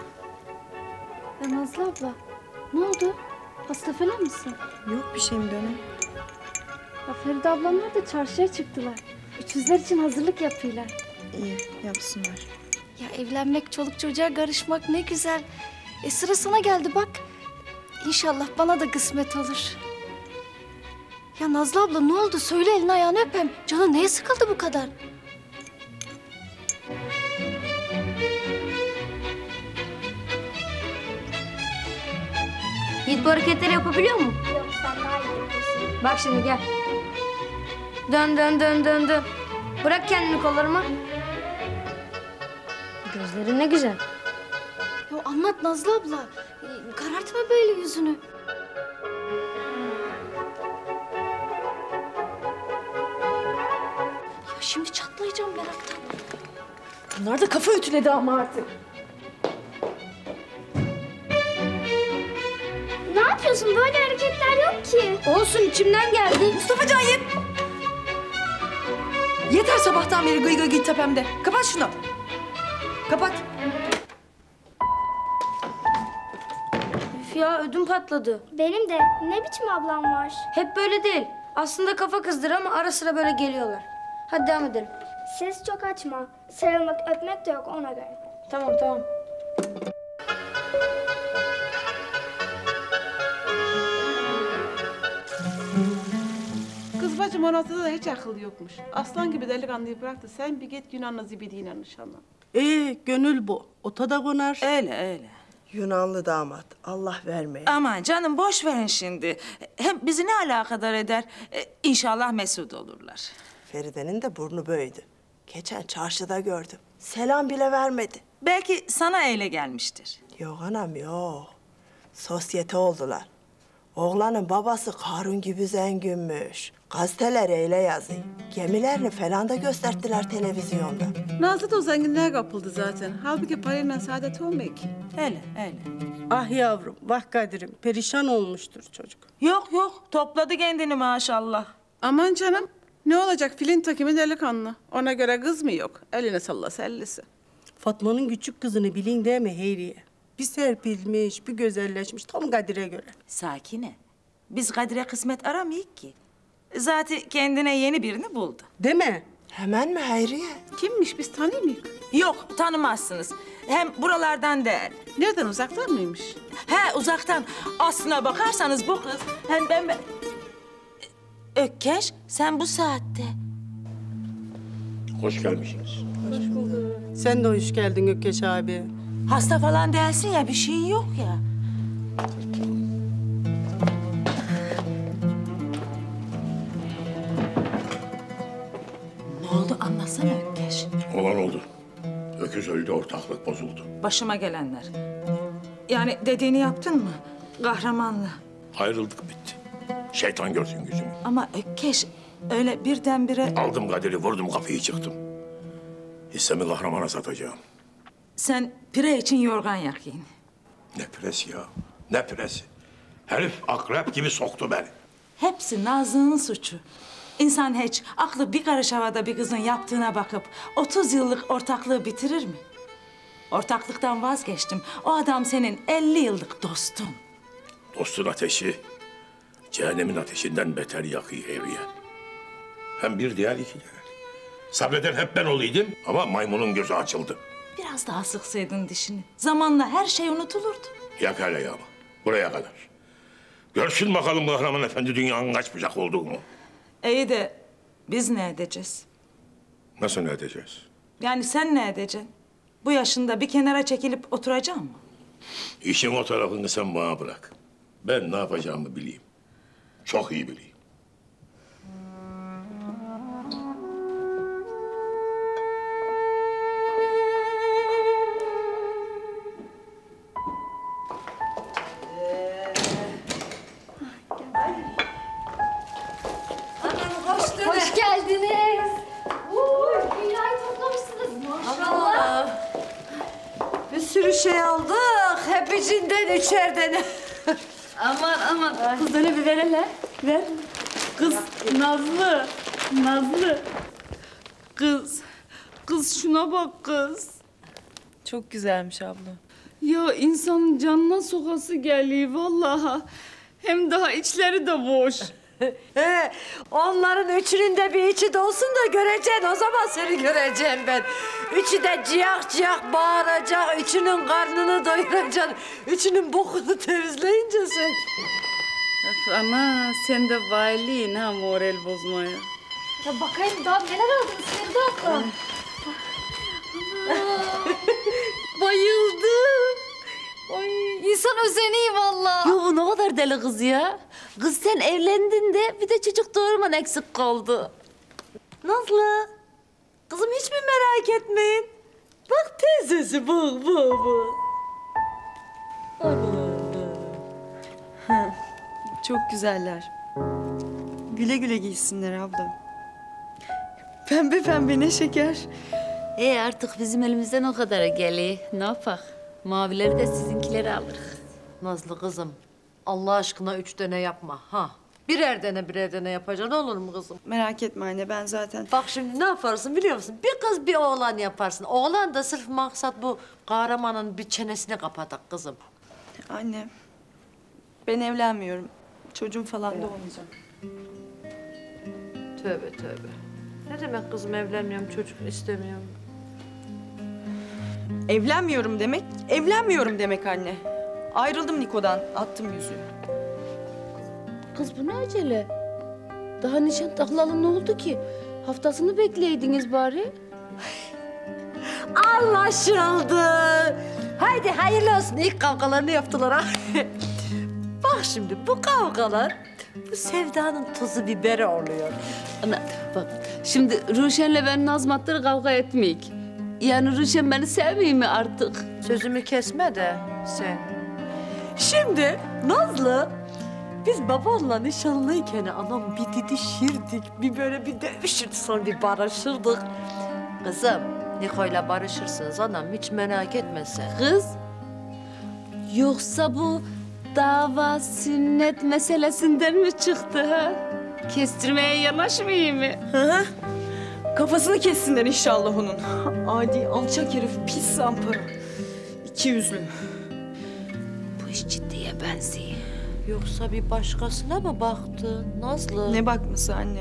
Ya Nazlı abla, ne oldu? Hasta falan mısın? Yok bir şeyim dönüm. Ya Feride ablamlar da çarşıya çıktılar. Üçüzler için hazırlık yapıyorlar. İyi yapsınlar. Ya evlenmek, çoluk çocuğa karışmak ne güzel. E sıra sana geldi bak. İnşallah bana da kısmet olur. Ya Nazlı abla ne oldu? Söyle, elini ayağını öpem. Canın neye sıkıldı bu kadar? Yiğit bu hareketleri yapabiliyor mu? Yok, sen daha iyi yapıyorsun. Bak şimdi gel. Dön dön dön dön dön. Bırak kendini kollarıma. Gözlerin ne güzel. Ya anlat Nazlı abla. Ee, karartma böyle yüzünü. Ya şimdi çatlayacağım meraktan. Bunlar da kafa ütüledi ama artık. Ne yapıyorsun? Böyle hareketler yok ki. Olsun, içimden geldi. Mustafa Can yet. Yeter sabahtan beri gıy gıy git tepemde. Kapat şunu. Kapat. Üf ya, ödüm patladı. Benim de. Ne biçim ablam var? Hep böyle değil. Aslında kafa kızdır ama ara sıra böyle geliyorlar. Hadi devam edelim. Ses çok açma. Sarılmak, öpmek de yok ona göre. Tamam tamam. Kız bacım orasında da hiç akıl yokmuş. Aslan gibi delikanlıyı bıraktı. Sen bir git Yunanlı zibidiyle nişanlan. İyi, gönül bu. Ota da konar. Öyle öyle. Yunanlı damat, Allah vermeye. Aman canım boş verin şimdi. Hem bizi ne alakadar eder? Ee, İnşallah mesut olurlar. Feride'nin de burnu böyüdü. Geçen çarşıda gördüm. Selam bile vermedi. Belki sana öyle gelmiştir. Yok anam yok. Sosyete oldular. Oğlanın babası Karun gibi zenginmiş. Gazeteler öyle yazıyor. Gemilerini falan da gösterdiler televizyonda. Nazlı da o zenginliğe kapıldı zaten. Halbuki parayla saadet olmuyor ki. Öyle öyle. Ah yavrum, bak Kadir'im, perişan olmuştur çocuk. Yok yok, topladı kendini maşallah. Aman canım. Ne olacak filin takımı delikanlı. Ona göre kız mı yok? Eline sallasa ellisi. Fatma'nın küçük kızını bilin değil mi Heyriye? Bir serpilmiş, bir güzelleşmiş, tam Kadir'e göre. Sakine, biz Kadir'e kısmet aramayık ki. Zaten kendine yeni birini buldu. Değil mi? Hemen mi Hayriye? Kimmiş, biz tanıyor muyuz? Yok, tanımazsınız. Hem buralardan değil. Nereden, uzaktan mıymış? He, uzaktan. Aslına bakarsanız bu kız... Hem ben... ben... Ökkeş, sen bu saatte... Hoş gelmişsiniz. Hoş bulduk. Sen de hoş geldin Ökkeş abi. Hasta falan değilsin ya, bir şeyin yok ya. Ne oldu, anlatsana Ökkeş. Olan oldu. Öküz öldü, ortaklık bozuldu. Başıma gelenler. Yani dediğini yaptın mı? Kahramanla. Ayrıldık, bitti. Şeytan görsün yüzümü. Ama Ökkeş, öyle birdenbire... Aldım Kadir'i, vurdum kapıyı, çıktım. Hissemi kahramana satacağım. Sen pire için yorgan yakayım. Ne piresi ya, ne piresi? Herif akrep gibi soktu beni. Hepsi Nazlı'nın suçu. İnsan hiç aklı bir karış havada bir kızın yaptığına bakıp otuz yıllık ortaklığı bitirir mi? Ortaklıktan vazgeçtim. O adam senin elli yıllık dostun. Dostun ateşi, cehennemin ateşinden beter yakıyor Heyriye. Hem bir diğer iki diğer. Sabreden hep ben olaydım ama maymunun gözü açıldı. Biraz daha sıksaydın dişini. Zamanla her şey unutulurdu. Yak hele ya, buraya kadar. Görsün bakalım Kahraman Efendi dünyanın kaç bucak olduğunu. İyi de biz ne edeceğiz? Nasıl ne edeceğiz? Yani sen ne edeceksin? Bu yaşında bir kenara çekilip oturacaksın mı? İşin o tarafını sen bana bırak. Ben ne yapacağımı bileyim. Çok iyi bileyim. Hoş geldiniz. Uy, dünyayı toplamışsınız maşallah. Bir sürü şey aldık. Hep içinden içeriden. Aman aman. Kızlara bir ver hele. Ver. Kız Nazlı. Nazlı. Kız. Kız şuna bak kız. Çok güzelmiş abla. Ya insanın canına sokası geliyor vallahi. Hem daha içleri de boş. He, onların üçünün de bir içi dolsun da göreceksin. O zaman seni göreceğim ben. Üçü de ciyak ciyak bağıracak. Üçünün karnını doyuracaksın. Üçünün bokunu temizleyince sen. Öf ana sen de bayılıyın ha moral bozmaya. Ya bakayım daha neler aldınız Feride abla. Bayıldım. Ay, insan özeniyor vallahi. Yo bu ne kadar deli kız ya. Kız sen evlendin de bir de çocuk doğurman eksik kaldı. Nazlı, kızım hiç mi merak etmeyin? Bak teyzesi, bak, bak, bak. Ha, çok güzeller. Güle güle giysinler abla. Pembe pembe ne şeker. E artık bizim elimizden o kadar geliyor. Ne yapak? Mavileri de sizinkileri alırız. Nazlı kızım, Allah aşkına üç tane yapma, ha? Birer tane birer tane yapacaksın, olur mu kızım? Merak etme anne ben zaten... Bak şimdi ne yaparsın biliyor musun? Bir kız bir oğlan yaparsın. Oğlan da sırf maksat bu kahramanın bir çenesini kapatak kızım. Anne, ben evlenmiyorum. Çocuğum falan da olmayacak. Tövbe tövbe. Ne demek kızım evlenmiyorum, çocuk istemiyorum? Evlenmiyorum demek, evlenmiyorum demek anne. Ayrıldım Niko'dan, attım yüzüğü. Kız bu ne acele? Daha nişan takılalı ne oldu ki? Haftasını bekleydiniz bari. Anlaşıldı. Haydi hayırlı olsun. İlk kavgalarını yaptılar ha. Bak şimdi bu kavgalar bu sevdanın tuzu biberi oluyor. Ana bak şimdi Ruşen'le ben Nazmat'ları kavga etmeyik. Yani Ruşen beni sevmiyor mi artık? Sözümü kesme de sen. Şimdi Nazlı, biz babanla nişanlıyken anam bir didişirdik, bir böyle bir dövüşürdük, sonra bir barışırdık. Kızım, Niko'yla barışırsınız anam, hiç merak etme sen. Kız, yoksa bu dava sünnet meselesinden mi çıktı ha? Kestirmeye yanaşmayayım mı? Hı hı. Kafasını kessinler inşallah onun. Adi, alçak herif, pis zampara. İki yüzlü. Bu iş ciddiye benziyor. Yoksa bir başkasına mı baktı Nazlı? Ne bakması anne?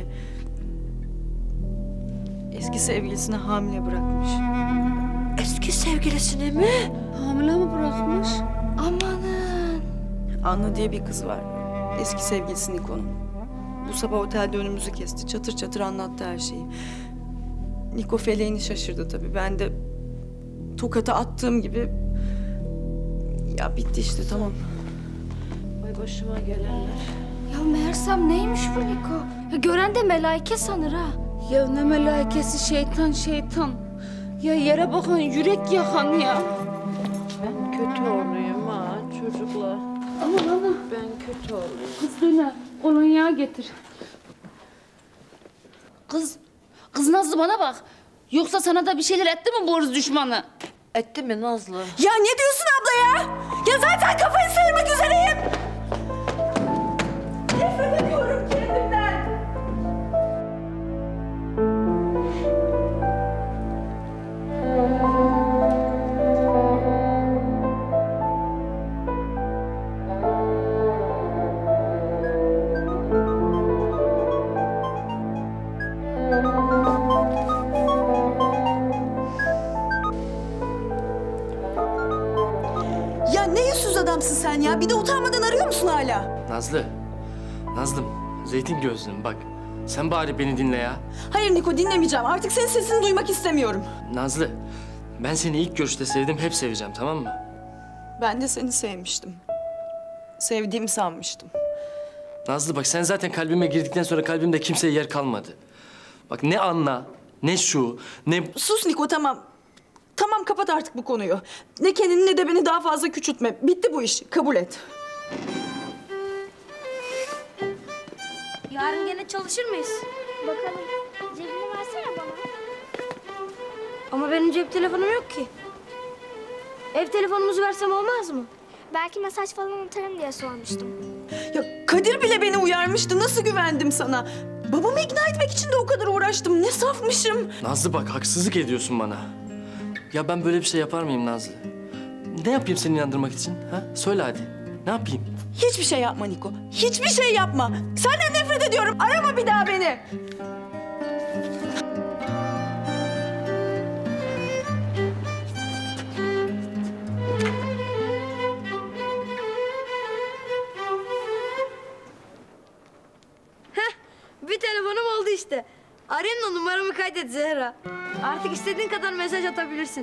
Eski sevgilisini hamile bırakmış. Eski sevgilisini mi? Hamile mi bırakmış? Amanın. Anna diye bir kız var. Eski sevgilisi Niko'nun. Bu sabah otelde önümüzü kesti. Çatır çatır anlattı her şeyi. Niko feleğini şaşırdı tabii. Ben de tokata attığım gibi... Ya bitti işte, tamam. Ay başıma gelenler. Ya meğersem neymiş bu Niko? Ya gören de melaike sanır ha. Ya ne melaikesi, şeytan şeytan. Ya yere bakan yürek yakan ya. Ben kötü olayım ha çocuklar. Aman ana. Ben kötü olayım. Kız döne kolonya getir. Kız, kız Nazlı bana bak. Yoksa sana da bir şeyler etti mi bu ırz düşmanı? Etti mi Nazlı? Ya ne diyorsun abla ya? Ya zaten kafayı sıyırmak üzereyim. Nefret ediyorum kendimden. Ya ne yüzsüz adamsın sen ya? Bir de utanmadan arıyor musun hala? Nazlı, Nazlım, zeytin gözlüm bak. Sen bari beni dinle ya. Hayır Niko, dinlemeyeceğim. Artık senin sesini duymak istemiyorum. Nazlı, ben seni ilk görüşte sevdim, hep seveceğim, tamam mı? Ben de seni sevmiştim. Sevdiğimi sanmıştım. Nazlı bak, sen zaten kalbime girdikten sonra kalbimde kimseye yer kalmadı. Bak ne Anna, ne şu, ne... Sus Niko, tamam. Tamam, kapat artık bu konuyu. Ne kendini ne de beni daha fazla küçültme. Bitti bu iş, kabul et. Yarın gene çalışır mıyız? Bakalım. Cebini versene bana. Ama benim cep telefonum yok ki. Ev telefonumuzu versem olmaz mı? Belki mesaj falan atarım diye sormuştum. Ya Kadir bile beni uyarmıştı. Nasıl güvendim sana? Babamı ikna etmek için de o kadar uğraştım. Ne safmışım. Nazlı bak, haksızlık ediyorsun bana. Ya ben böyle bir şey yapar mıyım Nazlı? Ne yapayım seni inandırmak için? Ha? Söyle hadi. Ne yapayım? Hiçbir şey yapma Niko. Hiçbir şey yapma. Senden nefret ediyorum. Arama bir daha beni. Bir telefonum oldu işte. Arayın da numaramı kaydet Zehra. Artık istediğin kadar mesaj atabilirsin.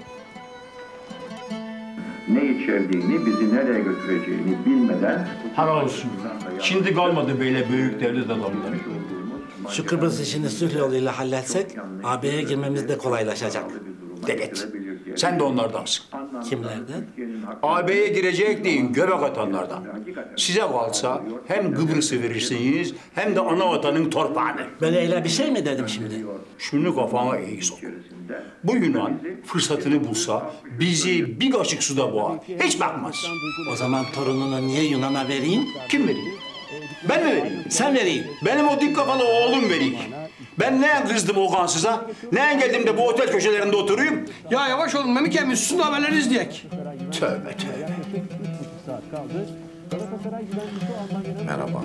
Ne içerdiğini, bizi nereye götüreceğini bilmeden... Helal olsun. Şimdi kalmadı böyle büyük devlet adamları. Şu Kıbrıs işini sulh yoluyla halletsek A B'ye girmemiz de kolaylaşacak. Evet. Sen de onlardansın. Kimlerden? A B'ye girecek deyin, göbek atanlardan. Size kalsa hem Kıbrıs'ı verirsiniz hem de ana vatanın torpağını. Ben öyle bir şey mi dedim şimdi? Şunu kafana iyi sok. Bu Yunan fırsatını bulsa bizi bir kaşık suda boğar. Hiç bakmaz. O zaman torununu niye Yunan'a vereyim? Kim vereyim? Ben mi vereyim? Sen vereyim. Benim o dik kafalı oğlum vereyim. Ben ne kızdım o kansıza? Ne geldim de bu otel köşelerinde oturayım? Ya yavaş olun Memik emmi, susun da haberleri izleyek. Tövbe tövbe. Merhaba.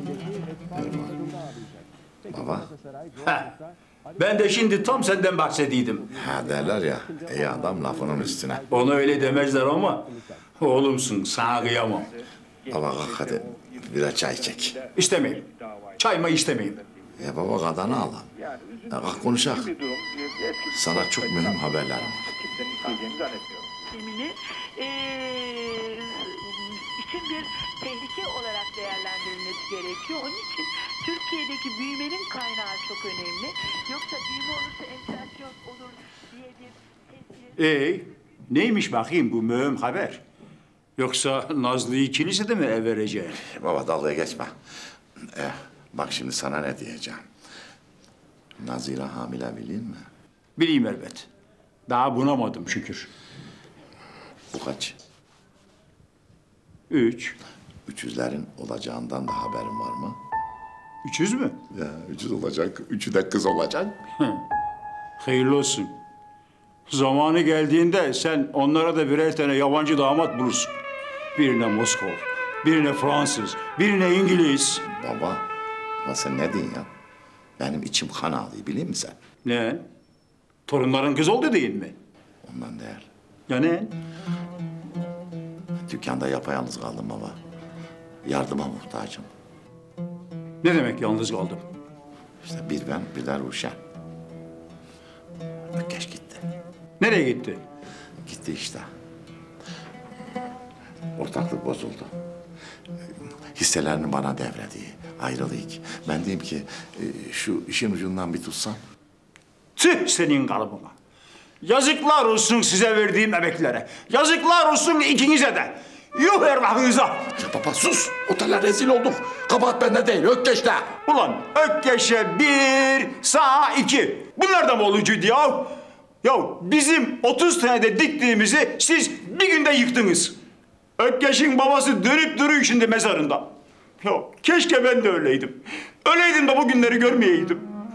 Baba. Heh. Ben de şimdi tam senden bahsediydim. Ha derler ya, iyi adam lafının üstüne. Onu öyle demezler ama oğlumsun, sana kıyamam. Baba kalk hadi, biraz çay çek. İstemeyim. Çay mı istemeyim. Ya baba kadını al. Ya kalk konuşak. Sana çok mühim haberlerim var. Emini eee için bir tehlike olarak değerlendirilmesi gerekiyor. Onun için Türkiye'deki büyümenin kaynağı çok önemli. Yoksa büyüme olursa enflasyon olur diye bir... Ee, neymiş bakayım bu mühim haber? Yoksa Nazlı'yı kilisede mi ev vereceksin? Baba dalga geçme. Eh, bak şimdi sana ne diyeceğim. Nazire hamile bileyim mi? Bileyim elbet. Daha bunamadım şükür. Bu kaç? Üç. Üçüzlerin olacağından da haberin var mı? Üçüz mü? Ya üçüz olacak, üçü de kız olacak. Hayırlı olsun. Zamanı geldiğinde sen onlara da birer tane yabancı damat bulursun. Birine Moskov, birine Fransız, birine İngiliz. Baba, baba sen ne diyorsun ya? Benim içim kan ağlıyor, biliyor musun sen? Ne? Torunların kız oldu değil mi? Ondan değil. Ya ne? Dükkanda yapayalnız kaldım baba. Yardıma muhtacım. Ne demek yalnız kaldım? İşte bir ben, bir de Ruşen. Ökkeş gitti. Nereye gitti? Gitti işte. Ortaklık bozuldu. Hisselerini bana devrediyor. Ayrılık. Ben diyeyim ki e, şu işin ucundan bir tutsan. Tüh senin kalıbına. Yazıklar olsun size verdiğim emeklere. Yazıklar olsun ikinize de. Yuh ervahınıza. Ya baba sus. Otele rezil olduk. Kabahat bende değil, Ökkeş'te. Ulan Ökkeş'e bir, sağa iki. Bunlar da mı olucuydu ya? Ya bizim otuz senede diktiğimizi siz bir günde yıktınız. Ökkeş'in babası dönüp duruyor şimdi mezarında. Ya keşke ben de öyleydim. Öyleydim de bu günleri görmeyeydim.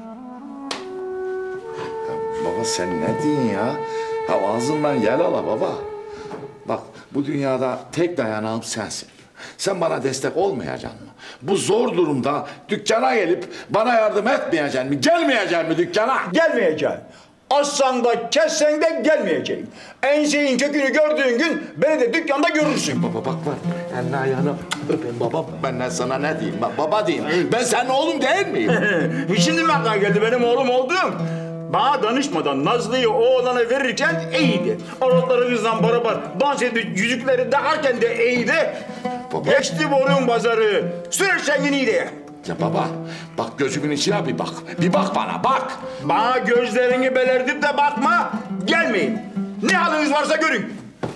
Baba sen ne diyorsun ya? Ha ağzından yel ala baba. Bak bu dünyada tek dayanağım sensin. Sen bana destek olmayacaksın mı? Bu zor durumda dükkana gelip bana yardım etmeyeceksin mi? Gelmeyeceksin mi dükkana? Gelmeyeceğim. Assan da kessen de gelmeyeceğim. Enseğin kökünü gördüğün gün beni de dükkanda görürsün. Baba bak var. Elini ayağını öpeyim baba. Ben de sana ne diyeyim? Bak, baba diyeyim. Ben senin oğlum değil miyim? Şimdi mi aklına geldi benim oğlum olduğum? Bana danışmadan Nazlı'yı o oğlana verirken iyiydi. Orotlarınızla beraber dans edip yüzükleri takarken de iyiydi. Baba. Geçti borun pazarı. Süreçten yeniydi. Ya baba, bak gözümün içine bir bak. Bir bak bana, bak. Bana gözlerini belirtip de bakma, gelmeyin. Ne haliniz varsa görün.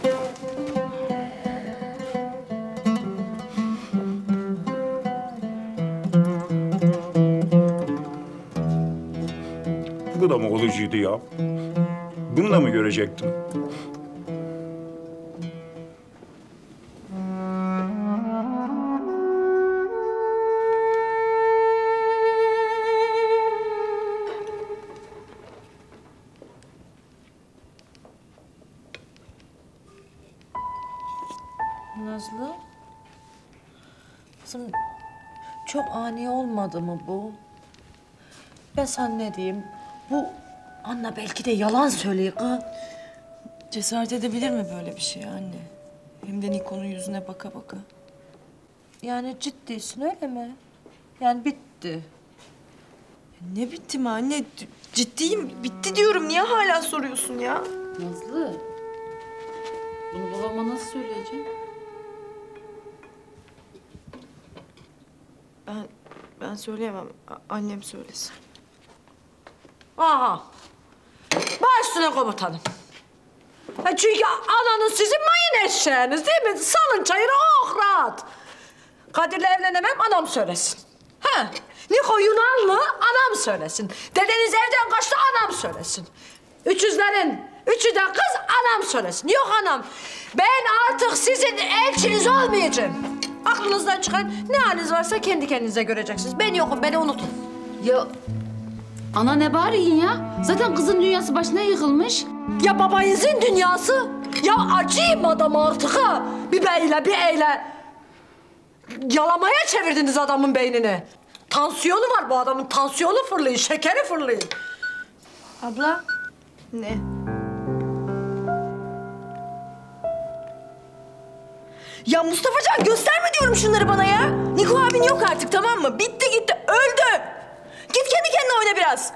Bu da mı olucuydu ya? Bunu da mı görecektim? Nazlı, Kızım çok ani olmadı mı bu? Ben sana ne diyeyim? Bu Anna belki de yalan söylüyor kız. Cesaret edebilir mi böyle bir şey anne? Hem de Niko'nun yüzüne baka baka. Yani ciddisin öyle mi? Yani bitti. Ne bitti mi anne? Ciddiyim. Bitti diyorum. Niye hala soruyorsun ya? Nazlı. Bunu babama nasıl söyleyeceğim? Ben ben söyleyemem. A- Annem söylesin. Aha. Baş üstüne komutanım. Ha çünkü ananız sizin mayın eşeğiniz değil mi? Salın çayırı oh rahat. Kadir'le evlenemem anam söylesin. Ha. Niko Yunanlı anam söylesin. Dedeniz evden kaçtı anam söylesin. Üçüzlerin üçü de kız anam söylesin. Yok anam. Ben artık sizin elçiniz olmayacağım. Aklınızdan çıkan ne haliniz varsa kendi kendinize göreceksiniz. Ben yokum, beni unutun. Ya ana ne bağırıyorsun ya? Zaten kızın dünyası başına yıkılmış. Ya babanızın dünyası? Ya acıyım adam artık ha. Bir beyle bir eyle. Yalamaya çevirdiniz adamın beynini. Tansiyonu var bu adamın. Tansiyonu fırlıyor, şekeri fırlıyor. Abla. Ne? Ya Mustafa'can gösterme diyorum şunları bana ya. Niko abin yok artık tamam mı? Bitti gitti, öldü. Git kendi kendine oyna biraz.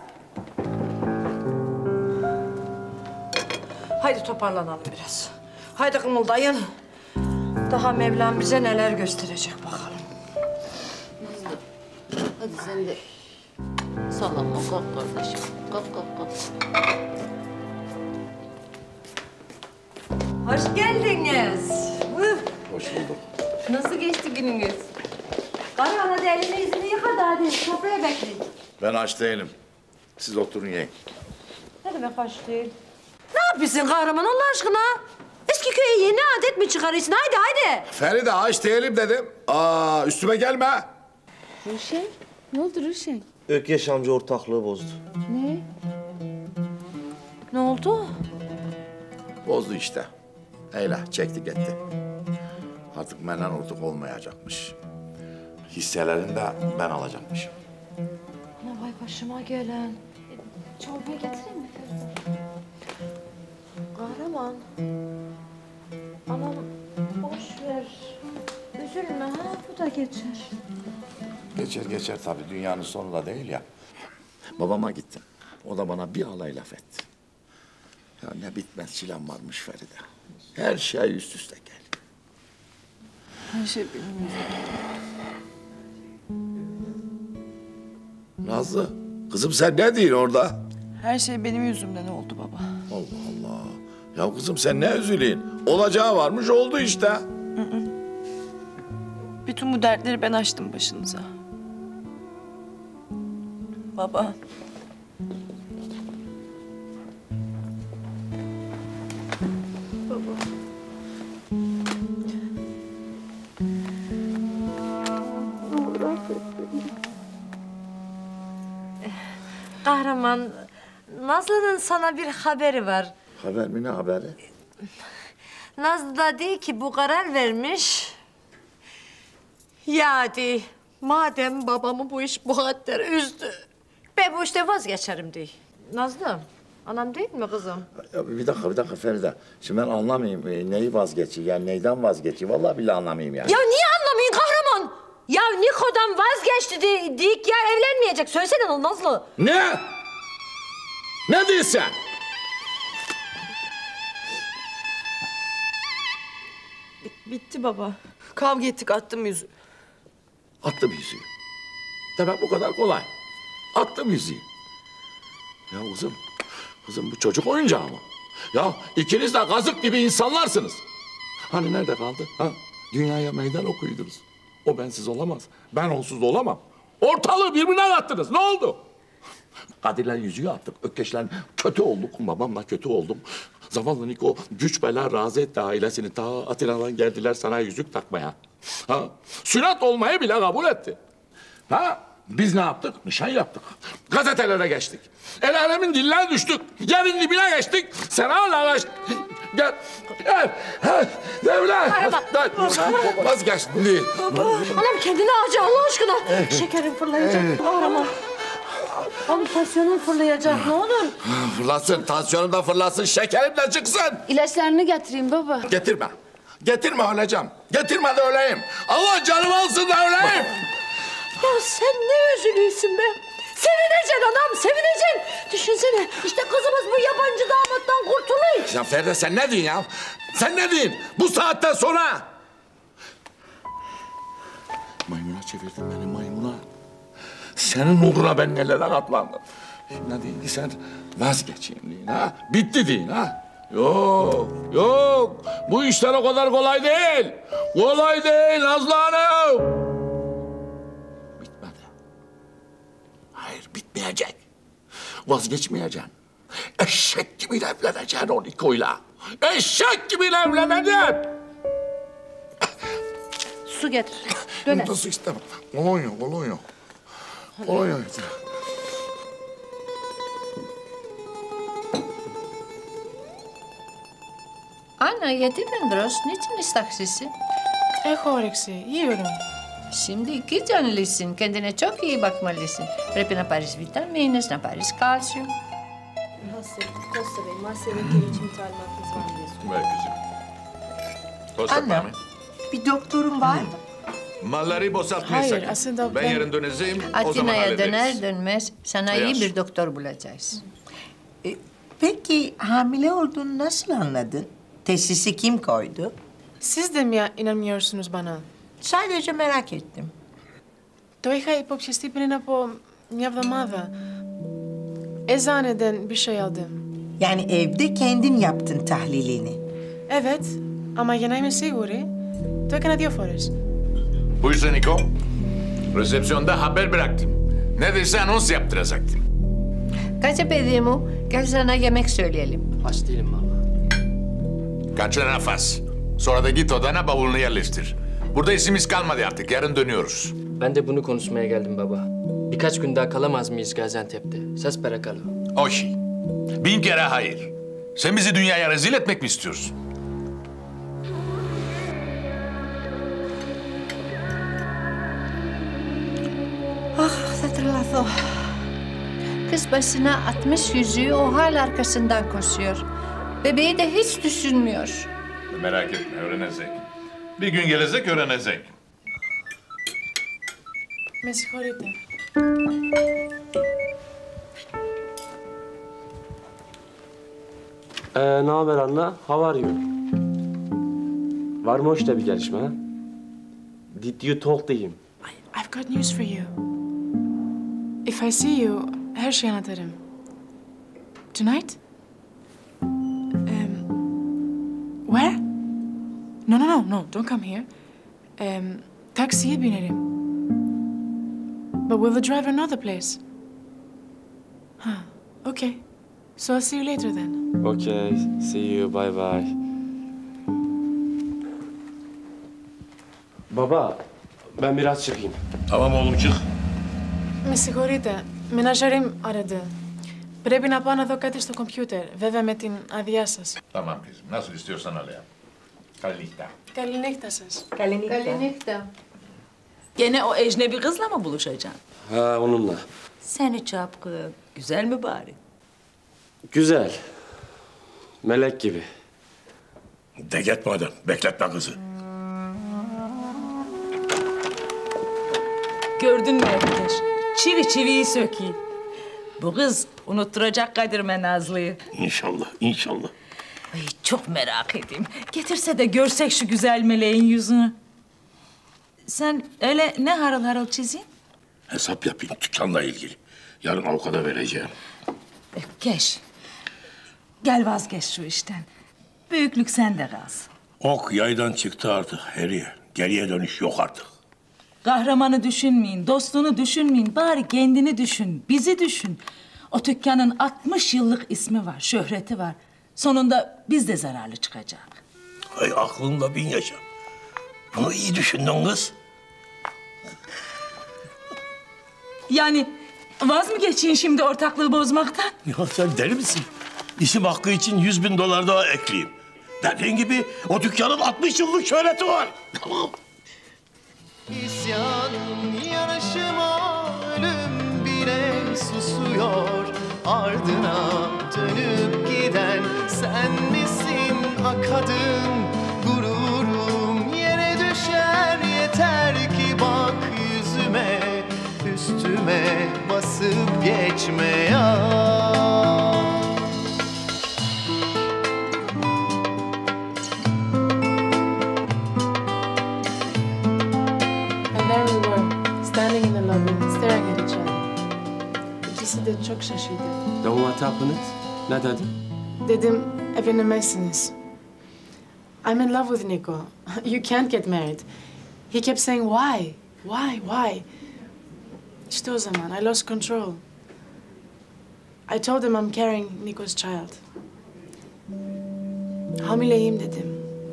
Haydi toparlanalım biraz. Haydi kımıldayın. Daha Mevlam bize neler gösterecek bakalım. Nazlı. Hadi sen de sallama kalk kardeşim. Kalk kalk kalk. Hoş geldiniz. Hoş bulduk. Nasıl geçti gününüz? Karahan hadi elini yüzünü yıka da hadi sofraya bekleyin. Ben aç değilim. Siz oturun yiyin. Ne demek hoş değil? Ne yapıyorsun kahraman Allah aşkına? Eski köye yeni adet mi çıkarıyorsun? Haydi haydi. Feride aç değilim dedim. Aa üstüme gelme. Ruşen, ne oldu Ruşen? Ökkeş amca ortaklığı bozdu. Ne? Ne oldu? Bozdu işte. Eyle çekti gitti. Artık benden ortak olmayacakmış. Hisselerini de ben alacakmışım. Ne vay başıma gelen. Çorbaya getireyim mi Feride? Kahraman. Anam boş ver. Üzülme ha bu da geçer. Geçer geçer tabii dünyanın sonu da değil ya. Babama gittim. O da bana bir alay laf etti. Ya ne bitmez çilem varmış Feride. Her şey üst üste gel. Her şey benim yüzümden. Nazlı, kızım sen ne diyorsun orada? Her şey benim yüzümden oldu baba. Allah Allah. Ya kızım sen ne üzülüyorsun? Olacağı varmış oldu işte. Hı hı. Bütün bu dertleri ben açtım başınıza. Baba. Baba. Kahraman, Nazlı'nın sana bir haberi var. Haber mi ne haberi? Nazlı da değil ki bu karar vermiş. Ya de, madem babamı bu iş bu kadar üzdü, ben bu işte vazgeçerim diye. Nazlı, anam değil mi kızım? Ya bir dakika bir dakika Feride. Şimdi ben anlamayayım e, neyi vazgeçiyor yani neyden vazgeçiyor? Vallahi billahi anlamayayım yani. Ya niye anlamayın kahraman? Ya Niko'dan vazgeçti di dik ya evlenmeyecek. Söylesene Nazlı. Ne? Ne diyorsun? Bitti baba. Kavga ettik, attım yüzü. Attım yüzüğü. Demek bu kadar kolay. Attım yüzüğü. Ya kızım, kızım bu çocuk oyuncağı mı? Ya ikiniz de kazık gibi insanlarsınız. Hani nerede kaldı? Ha? Dünyaya meydan okuyordunuz. O bensiz olamaz. Ben onsuz olamam. Ortalığı birbirine attınız. Ne oldu? Kadir'le yüzüğü attık. Ökkeş'le kötü olduk. Babamla kötü oldum. Zavallı Niko güç bela razı etti ailesini. Ta Atina'dan geldiler sana yüzük takmaya. Ha? Sünnet olmayı bile kabul etti. Ha? Biz ne yaptık? Nişan yaptık. Gazetelere geçtik. El alemin diline düştük. Yerin dibine geçtik. Sen hala geç... Gel. Gel. Devlet. Vazgeçtin değil. Anam kendini acı Allah aşkına. Şekerim fırlayacak. Kahraman. Oğlum tansiyonun fırlayacak ne olur. Fırlasın, tansiyonum da fırlasın, şekerim de çıksın. İlaçlarını getireyim baba. Getirme. Getirme öleceğim. Getirme de öleyim. Allah canımı alsın da öleyim. Ya sen ne üzülüyorsun be? Sevineceksin anam, sevineceksin. Düşünsene, işte kızımız bu yabancı damattan kurtuluyor. Ya Feride sen ne diyorsun ya? Sen ne diyorsun? Bu saatten sonra. Maymuna çevirdin beni maymuna. Senin uğruna ben nelere katlandım. Şimdi deyin ki sen vazgeçeyim deyin ha. Bitti deyin ha. Yok, yok. Bu işler o kadar kolay değil. Kolay değil Nazlı Hanım. Bitmedi. Hayır, bitmeyecek. Vazgeçmeyeceğim. Eşek gibi evleneceksin o Niko'yla. Eşek gibi evleneceksin. Su getir. Döner. Su istemem. Kolonya, kolonya. Kolonya getir. Anna yedi bin gross. Niçin istaksisi? Έχω όρεξη. Yiyorum. Şimdi iki canlısın. Kendine çok iyi bakmalısın. Πρέπει να πάρεις βιταμίνες, να πάρεις kalsiyum. Kosta Bey, mahzedeki için talimatınız var mı diye soruyor. Ver kızım. Tost Anne, yapma mı? bir doktorun var mı? Malları boşaltmayı Hayır, sakın. aslında ben... ben- yarın döneceğim, o zaman Atina'ya hallederiz. döner dönmez sana Beyaz. iyi bir doktor bulacağız. E, peki hamile olduğunu nasıl anladın? Teşhisi kim koydu? Siz de mi ya- inanmıyorsunuz bana? Sadece merak ettim. Το είχα υποψιαστεί πριν από μια εβδομάδα. Eczaneden bir şey aldım. Yani evde kendin yaptın tahlilini. Evet, ama για να είμαι σίγουρη, το έκανα δύο φορές. Buyur sen Niko. Resepsiyonda haber bıraktım. Neredeyse anons yaptıracaktım. Kaça παιδί μου, gel sana yemek söyleyelim. Aç değilim baba. Kaçına nefes. Sonra da git odana bavulunu yerleştir. Burada işimiz kalmadı artık. Yarın dönüyoruz. Ben de bunu konuşmaya geldim baba. Birkaç gün daha kalamaz mıyız Gaziantep'te? Ses perakalo. O şey. Bin kere hayır. Sen bizi dünyaya rezil etmek mi istiyorsun? Ah, θα τρελαθώ. Kız başına atmış yüzüğü o hal arkasından koşuyor. Bebeği de hiç düşünmüyor. Merak etme, öğrenecek. Bir gün gelecek, öğrenecek. Με συγχωρείτε. Ee, ne haber Anna? How are you? Var mı hoşta bir gelişme ha? Did you talk to him? I've got news for you. If I see you, her şeyi anlatırım. Tonight? Um, where? No, no, no, no, don't come here. Um, taksiye binerim. But will the driver know the place? Huh, okay. So I'll see you later then. Okay, see you, bye bye. Baba, ben biraz çıkayım. Tamam oğlum çık. Με συγχωρείτε, μεναζέριμ aradı. Πρέπει να πάω να δω κάτι στο κομπιούτερ, βέβαια με την άδειά σας. Tamam kızım, nasıl istiyorsan öyle yap. Kalite. Καληνύχτα σας. Καληνύχτα. Gene o ecnebi kızla mı buluşacaksın? Ha, onunla. Seni çapkın. Güzel mi bari? Güzel. Melek gibi. De git madem, bekletme kızı. Gördün mü Ökkeş? Çivi çiviyi sökeyim. Bu kız unutturacak Kadir'me Nazlı'yı. İnşallah, inşallah. Ay, çok merak edeyim. Getirse de görsek şu güzel meleğin yüzünü. Sen öyle ne harıl harıl çizeyim? Hesap yapayım dükkanla ilgili. Yarın avukata vereceğim. Ökkeş. Gel vazgeç şu işten. Büyüklük sende kalsın. Ok yaydan çıktı artık Heriye. Geriye dönüş yok artık. Kahramanı düşünmeyin, dostluğunu düşünmeyin. Bari kendini düşün, bizi düşün. O dükkanın altmış yıllık ismi var, şöhreti var. Sonunda biz de zararlı çıkacak. Ay aklında bin yaşa. Bunu iyi düşündün kız. Yani vaz mı geçeyim şimdi ortaklığı bozmaktan? Ya sen deli misin? İsim hakkı için yüz bin dolar daha ekleyeyim. Dediğin gibi o dükkanın altmış yıllık şöhreti var. Tamam. İsyanım yarışıma ölüm bile susuyor. Ardına dönüp giden sen misin akadın? Gururum yere düşer yeter ki bak yüzüme. Üstüme basıp geçme ya. And there we were, standing in the lobby, staring at each other. İkisi de çok şaşırdı. Then what happened? Ne dedin? Dedim, evlenemezsiniz. I'm in love with Nico. You can't get married. He kept saying, why? Why? Why? İşte o zaman, I lost control. I told him I'm carrying Nico's child. Hamileyim dedim.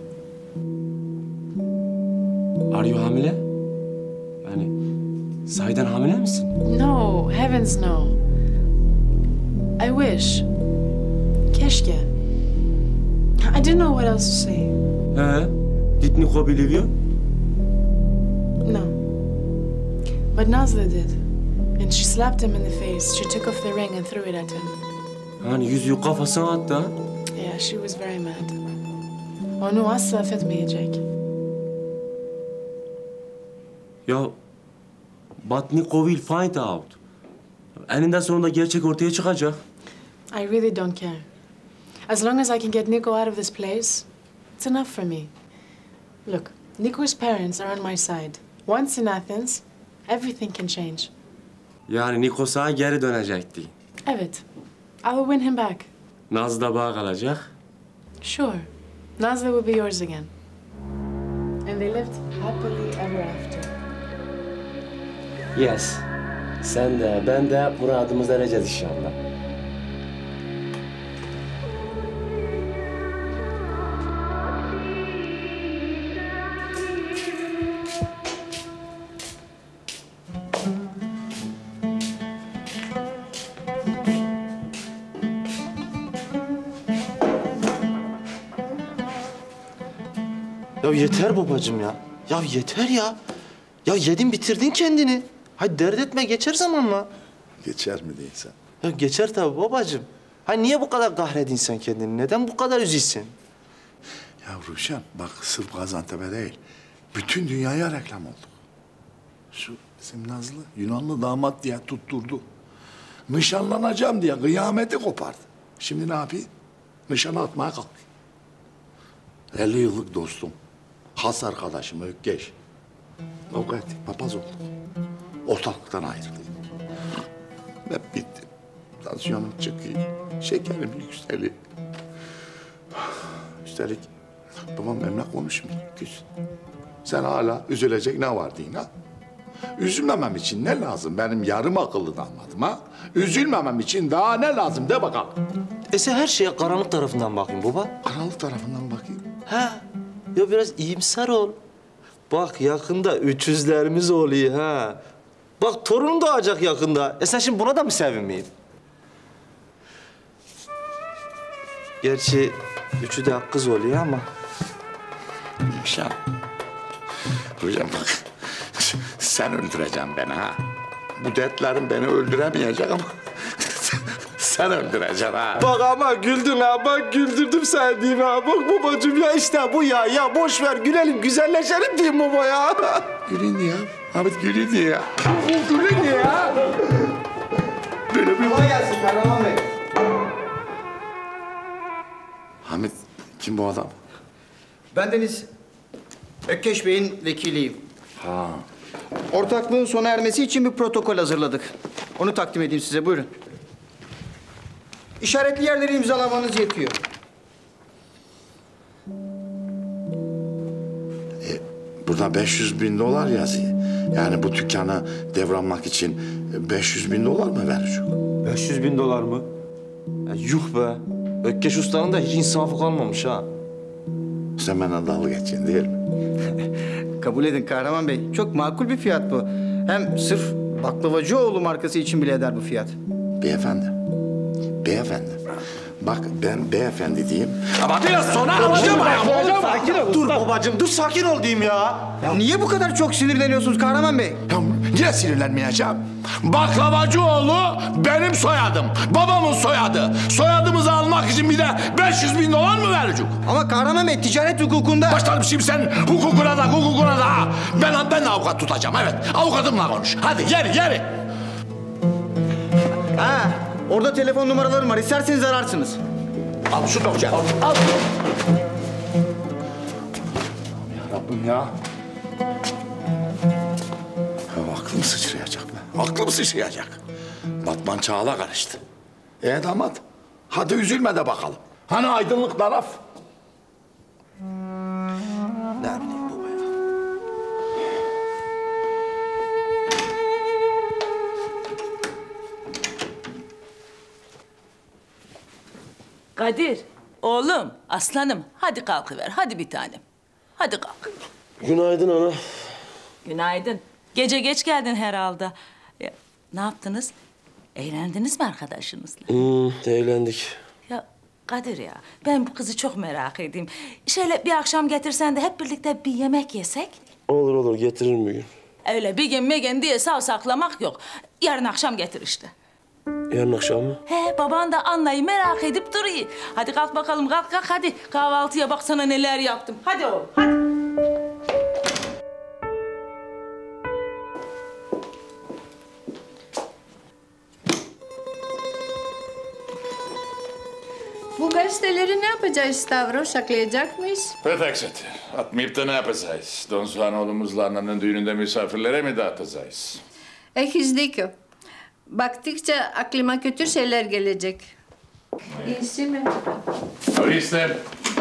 Are you hamile? Yani sahiden hamile misin? No, heavens no. I wish. Keşke. I didn't know what else to say. He? Did Nico believe you? No. But Nazlı did. And she slapped him in the face. She took off the ring and threw it at him. Yani yüzüğü kafasına attı ha? Yeah, she was very mad. Onu asla affetmeyecek. Ya, but Nico will find out. Eninde sonunda gerçek ortaya çıkacak. I really don't care. As long as I can get Nico out of this place, it's enough for me. Look, Nico's parents are on my side. Once in Athens, everything can change. Yani Nico sağa geri dönecekti. Evet, I will win him back. Nazlı da bağ kalacak. Sure, Nazlı will be yours again. And they lived happily ever after. Yes. Sen de, ben de muradımıza ereceğiz inşallah. Ya yeter babacığım ya. Ya yeter ya. Ya yedin bitirdin kendini. Hadi dert etme geçer zamanla. Geçer mi değilsen? Ya geçer tabii babacığım. Ha niye bu kadar kahredin sen kendini? Neden bu kadar üzülsün? Ya Ruşen bak sırf Gaziantep'e değil. Bütün dünyaya reklam oldu. Şu bizim Nazlı Yunanlı damat diye tutturdu. Nişanlanacağım diye kıyameti kopardı. Şimdi ne yapayım? Nişana atmaya kalkıyor. elli yıllık dostum. Has arkadaşım Ökkeş. Kavga ettik, papaz olduk. Ortalıktan ayrıldık. Hep bittim. Tansiyonum çıkıyor. Şekerim yükseliyor. Üstelik babam benimle konuşmuyor. Küs. Sen hala üzülecek ne var deyin ha? Üzülmemem için ne lazım benim yarım akıllı damadım ha? Üzülmemem için daha ne lazım de bakalım. E sen her şeye karanlık tarafından bakayım baba. Karanlık tarafından bakayım. Ha, ya biraz iyimser ol. Bak yakında üçüzlerimiz oluyor ha. Bak torunum doğacak yakında. E sen şimdi buna da mı sevinmeyeyim? Gerçi üçü de kız oluyor ama. Hocam. Hocam bak. Sen öldüreceksin beni ha. Bu dertlerim beni öldüremeyecek ama sen öldüreceksin ha. Bak ama güldün ha, bak güldürdüm seni diyeyim ha. Bak babacığım ya işte bu ya. Ya boş ver gülelim, güzelleşelim diyeyim baba ya. Gülün ya. Ahmet gülün diye ya. Gülün diye ya. Böyle bir... Kolay gelsin Kahraman Bey. Hamit kim bu adam? Bendeniz Ökkeş Bey'in vekiliyim. Ha. Ortaklığın sona ermesi için bir protokol hazırladık. Onu takdim edeyim size, buyurun. İşaretli yerleri imzalamanız yetiyor. E, burada beş yüz bin dolar yazıyor. Yani bu dükkanı devralmak için beş yüz bin dolar mı verecek? beş yüz bin dolar mı? Ya yuh be. Ökkeş Usta'nın da hiç insafı kalmamış ha. Sen benden dalga geçeceksin değil mi? Kabul edin Kahraman Bey. Çok makul bir fiyat bu. Hem sırf Baklavacıoğlu markası için bile eder bu fiyat. Beyefendi. Beyefendi. Bak ben beyefendi diyeyim. Ama biraz sonra alacağım ayağımı. Oğlum sakin ol. Dur babacığım dur sakin ol diyeyim ya. Ya niye bu kadar çok sinirleniyorsunuz Kahraman Bey? Ya niye sinirlenmeyeceğim? Baklavacıoğlu benim soyadım. Babamın soyadı. Soyadımızı almak için bir de beş yüz bin dolar mı vereceğim? Ama Kahraman Bey ticaret hukukunda... Başlarım şimdi sen hukukuna da hukukuna da. Ben, ben de avukat tutacağım evet. Avukatımla konuş. Hadi geri geri. Ha, orada telefon numaralarım var. İsterseniz ararsınız. Al şu dosyayı. Al. Al. Ya Rabbim ya. Ya aklım sıçrayacak be. Aklım sıçrayacak. Batman Çağla karıştı. E damat. Hadi üzülme de bakalım. Hani aydınlık taraf? Ne bileyim baba ya. Kadir, oğlum, aslanım. Hadi kalkıver, hadi bir tanem. Hadi kalk. Günaydın ana. Günaydın. Gece geç geldin herhalde. Ya, ne yaptınız? Eğlendiniz mi arkadaşınızla? Hmm, eğlendik. Ya Kadir ya, ben bu kızı çok merak edeyim. Şöyle bir akşam getirsen de hep birlikte bir yemek yesek. Olur olur getiririm bir gün. Öyle bir gün bir gün diye sav saklamak yok. Yarın akşam getir işte. Yarın akşam mı? He, baban da Anna'yı merak edip duruyor. Hadi kalk bakalım, kalk kalk hadi. Kahvaltıya bak sana neler yaptım. Hadi oğlum, hadi. Bu gazeteleri ne yapacağız Stavro? Saklayacak mıyız? Petexet. Atmayıp da ne yapacağız? Don Juan oğlumuzla Anna'nın düğününde misafirlere mi dağıtacağız? Ekizdeki. Baktıkça aklıma kötü şeyler gelecek. İyisi mi? Polisler.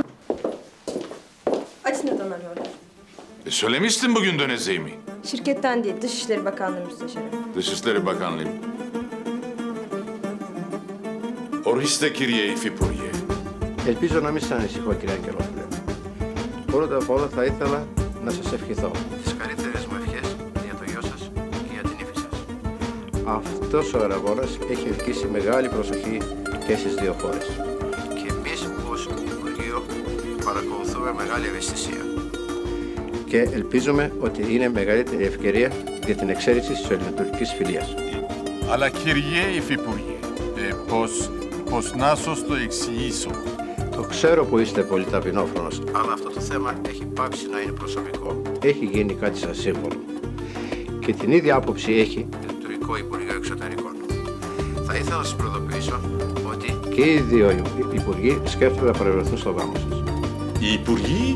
Atina'dan arıyorlar. E, söylemiştin bugün döneceğimi. Şirketten değil, Dışişleri Bakanlığı Müsteşarı. Dışişleri Bakanlığı. Ορίστε κύριε Υφυπουργέ. Ελπίζω να μην σας ανησυχώ, κυρία Αγγελόπουλε. Πρώτα απ' όλα θα ήθελα να σας ευχηθώ τις καλύτερες μου ευχές για το γιο σας και για την ύφη σας. Αυτός ο αγώνας έχει ελκύσει μεγάλη προσοχή και στις δύο χώρες. Και εμείς ως Υπουργείο παρακολουθούμε μεγάλη ευαισθησία. Και ελπίζουμε ότι είναι μεγαλύτερη ευκαιρία για την εξέλιξη της ελληνοτουρκικής φιλίας. Αλλά κύριε Υφυπουργέ, ε, πώς, πώς να σας το εξηγήσω. Το ξέρω που είστε πολύ ταπεινόφρονος, αλλά αυτό το θέμα έχει πάψει να είναι προσωπικό. Έχει γίνει κάτι σαν σύμβολο. Και την ίδια άποψη έχει το Τουρκικό Υπουργείο Εξωτερικών. Θα ήθελα να σας προειδοποιήσω ότι και οι δύο υπουργοί σκέφτονται να παρευρεθούν στο γάμο σας. Οι υπουργοί?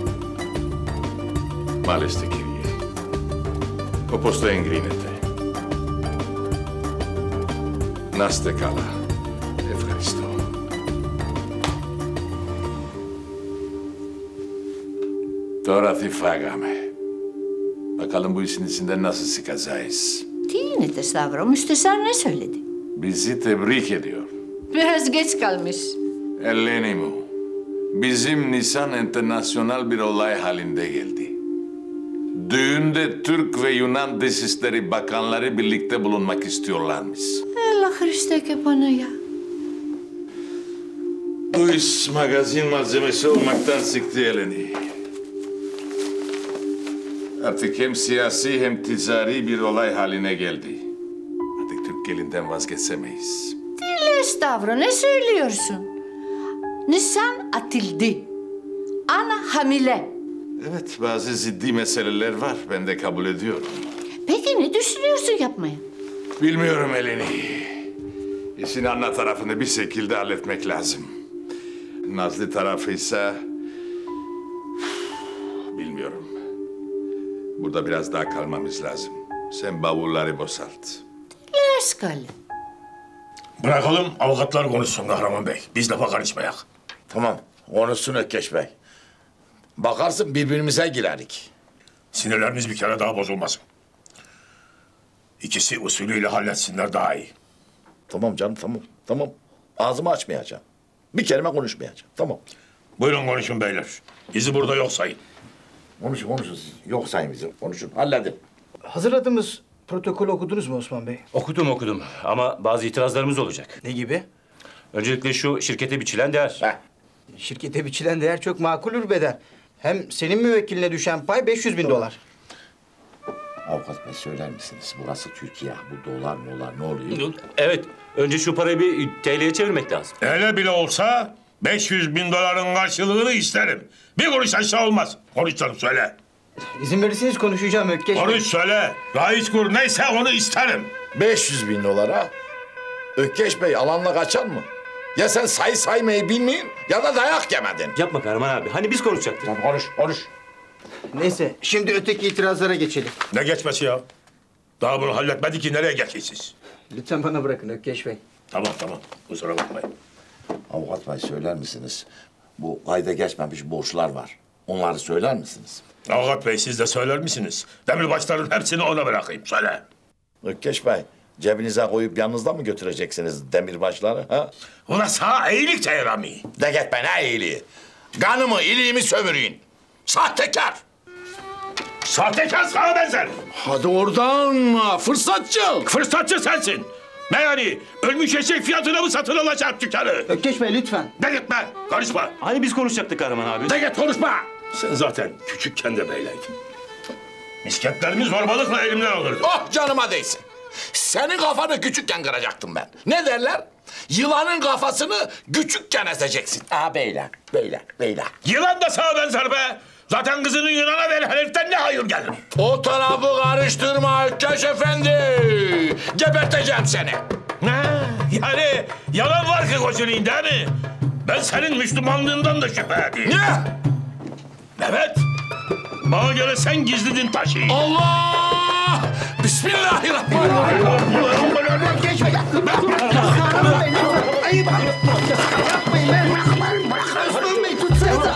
Μάλιστα, κύριε. Όπως το εγκρίνετε. Να είστε καλά. Ευχαριστώ. Τώρα τι φάγαμε. Bakalım bu işin içinden nasıl çıkacağız? Τι γίνεται Σταύρο, müsteşar ne söyledi? Bizi tebrik ediyor. Biraz geç kalmış. Eleni mu, bizim Nisan internasyonel bir olay halinde geldi. Düğünde Türk ve Yunan Dışişleri Bakanları birlikte bulunmak istiyorlarmış. Allah Hristo και Παναγιά. Bu iş magazin malzemesi olmaktan çıktı Eleni. Artık hem siyasi hem ticari bir olay haline geldi. Artık Türk gelinden vazgeçemeyiz. Dile Stavro, ne söylüyorsun? Nisan atıldı. Ana hamile. Evet, bazı ciddi meseleler var. Ben de kabul ediyorum. Peki ne düşünüyorsun yapmaya? Bilmiyorum Eleni. İşin Anna tarafını bir şekilde halletmek lazım. Nazlı tarafıysa... Bilmiyorum. Burada biraz daha kalmamız lazım. Sen bavulları boşalt. Leskalı. Bırakalım avukatlar konuşsun Kahraman Bey. Biz lafa karışmayak. Tamam, konuşsun Ökkeş Bey. Bakarsın birbirimize girerik. Sinirleriniz bir kere daha bozulmasın. İkisi usulüyle halletsinler daha iyi. Tamam canım, tamam, tamam. Ağzımı açmayacağım. Bir kelime konuşmayacağım, tamam. Buyurun konuşun beyler. Bizi burada yok sayın. Konuşun, konuşun siz. Yok sayın bizi, konuşun. Halledin. Hazırladığımız Protokolü okudunuz mu Osman Bey? Okudum okudum ama bazı itirazlarımız olacak. Ne gibi? Öncelikle şu şirkete biçilen değer. Heh. Şirkete biçilen değer çok makul Ürbeder. Hem senin müvekkiline düşen pay beş yüz bin dolar. Avukat bey söyler misiniz? Burası Türkiye. Bu dolar molar ne oluyor? Evet. Önce şu parayı bir T L'ye çevirmek lazım. Öyle bile olsa beş yüz bin doların karşılığını isterim. Bir kuruş aşağı olmaz. Konuş canım söyle. İzin verirseniz konuşacağım Ökkeş Bey. Konuş söyle. Rahiç kur neyse onu isterim. beş yüz bin dolara Ökkeş Bey alanla kaçar mı? Ya sen sayı saymayı bilmeyin ya da dayak yemedin. Yapma Kahraman abi. Hani biz konuşacaktık. Tamam, konuş, konuş. Neyse, şimdi öteki itirazlara geçelim. Ne geçmesi ya? Daha bunu halletmedik ki nereye geçeceğiz? Lütfen bana bırakın Ökkeş Bey. Tamam tamam. Kusura bakmayın. Avukat bey söyler misiniz? Bu kayda geçmemiş borçlar var. Onları söyler misiniz? Avukat bey siz de söyler misiniz? Demirbaşların hepsini ona bırakayım. Söyle. Ökkeş Bey, cebinize koyup yanınızda mı götüreceksiniz demirbaşları? Ha? Ulan sana iyilik de yaramıyor. De git be ne iyiliği? Kanımı, iliğimi sömürüyün. Sahtekar. Sahtekar sana benzer. Hadi oradan fırsatçı. Fırsatçı sensin. Ne yani? Ölmüş eşek fiyatına mı satın alacak dükkanı? Ökkeş Bey lütfen. De gitme, konuşma. Hani biz konuşacaktık Kahraman abi? De git konuşma. Sen zaten küçükken de böyleydin. Misketlerimi zorbalıkla elimden alırdın. Oh canıma değsin. Senin kafanı küçükken kıracaktım ben. Ne derler? Yılanın kafasını küçükken ezeceksin. Aa beyler, beyler, beyler. Yılan da sana benzer be. Zaten kızını Yunan'a ver, heriften ne hayır gelir? O tarafı karıştırma Ökkeş Efendi. Geberteceğim seni. Ne? Yani yalan var ki koçuluğun değil mi? Ben senin Müslümanlığından da şüphe ediyorum. Ne? Evet. Bana göre sen gizlidin taşı. Allah! Bismillahirrahmanirrahim. Ökkeş Bey. Kahraman Bey lütfen. Ayıp. Yapmayın ben. Osman Bey tutsanıza.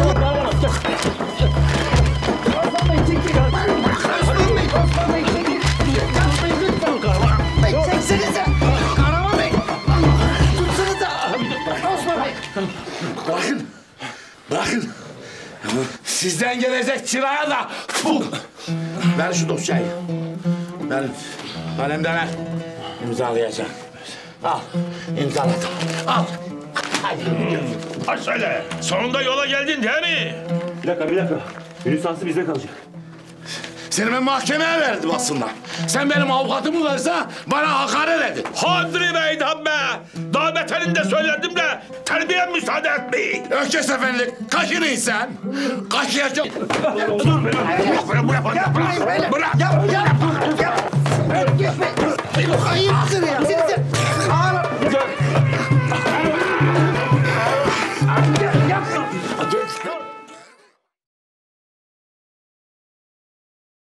Osman Bey çekil. Osman Bey, Osman Bey çekil. Yapmayın lütfen. Kahraman Bey çeksenize. Kahraman Bey. Tutsanıza. Osman Bey. Bırakın. Bırakın. Sizden gelecek çıraya da. Puh. Ver şu dosyayı. Ver. Kalemden ver. İmzalayacağım. Al. İmzaladım. Al. Hadi. Ha söyle. Sonunda yola geldin değil mi? Bir dakika bir dakika. Lisansı bizde kalacak. Seni ben mahkemeye verdim aslında. Sen benim avukatımı verse bana hakaret edin. Hadri meydan be! Daha beterini de söyledim de terbiye müsaade etmeyin. Ökkeş Efendi, kaşının sen. Kaşıyacağım. Dur bırak. Bırak, bırak, bırak, bırak. Bırak. Yap, yap, yap. Ökkeş Bey. Ayıptır ya.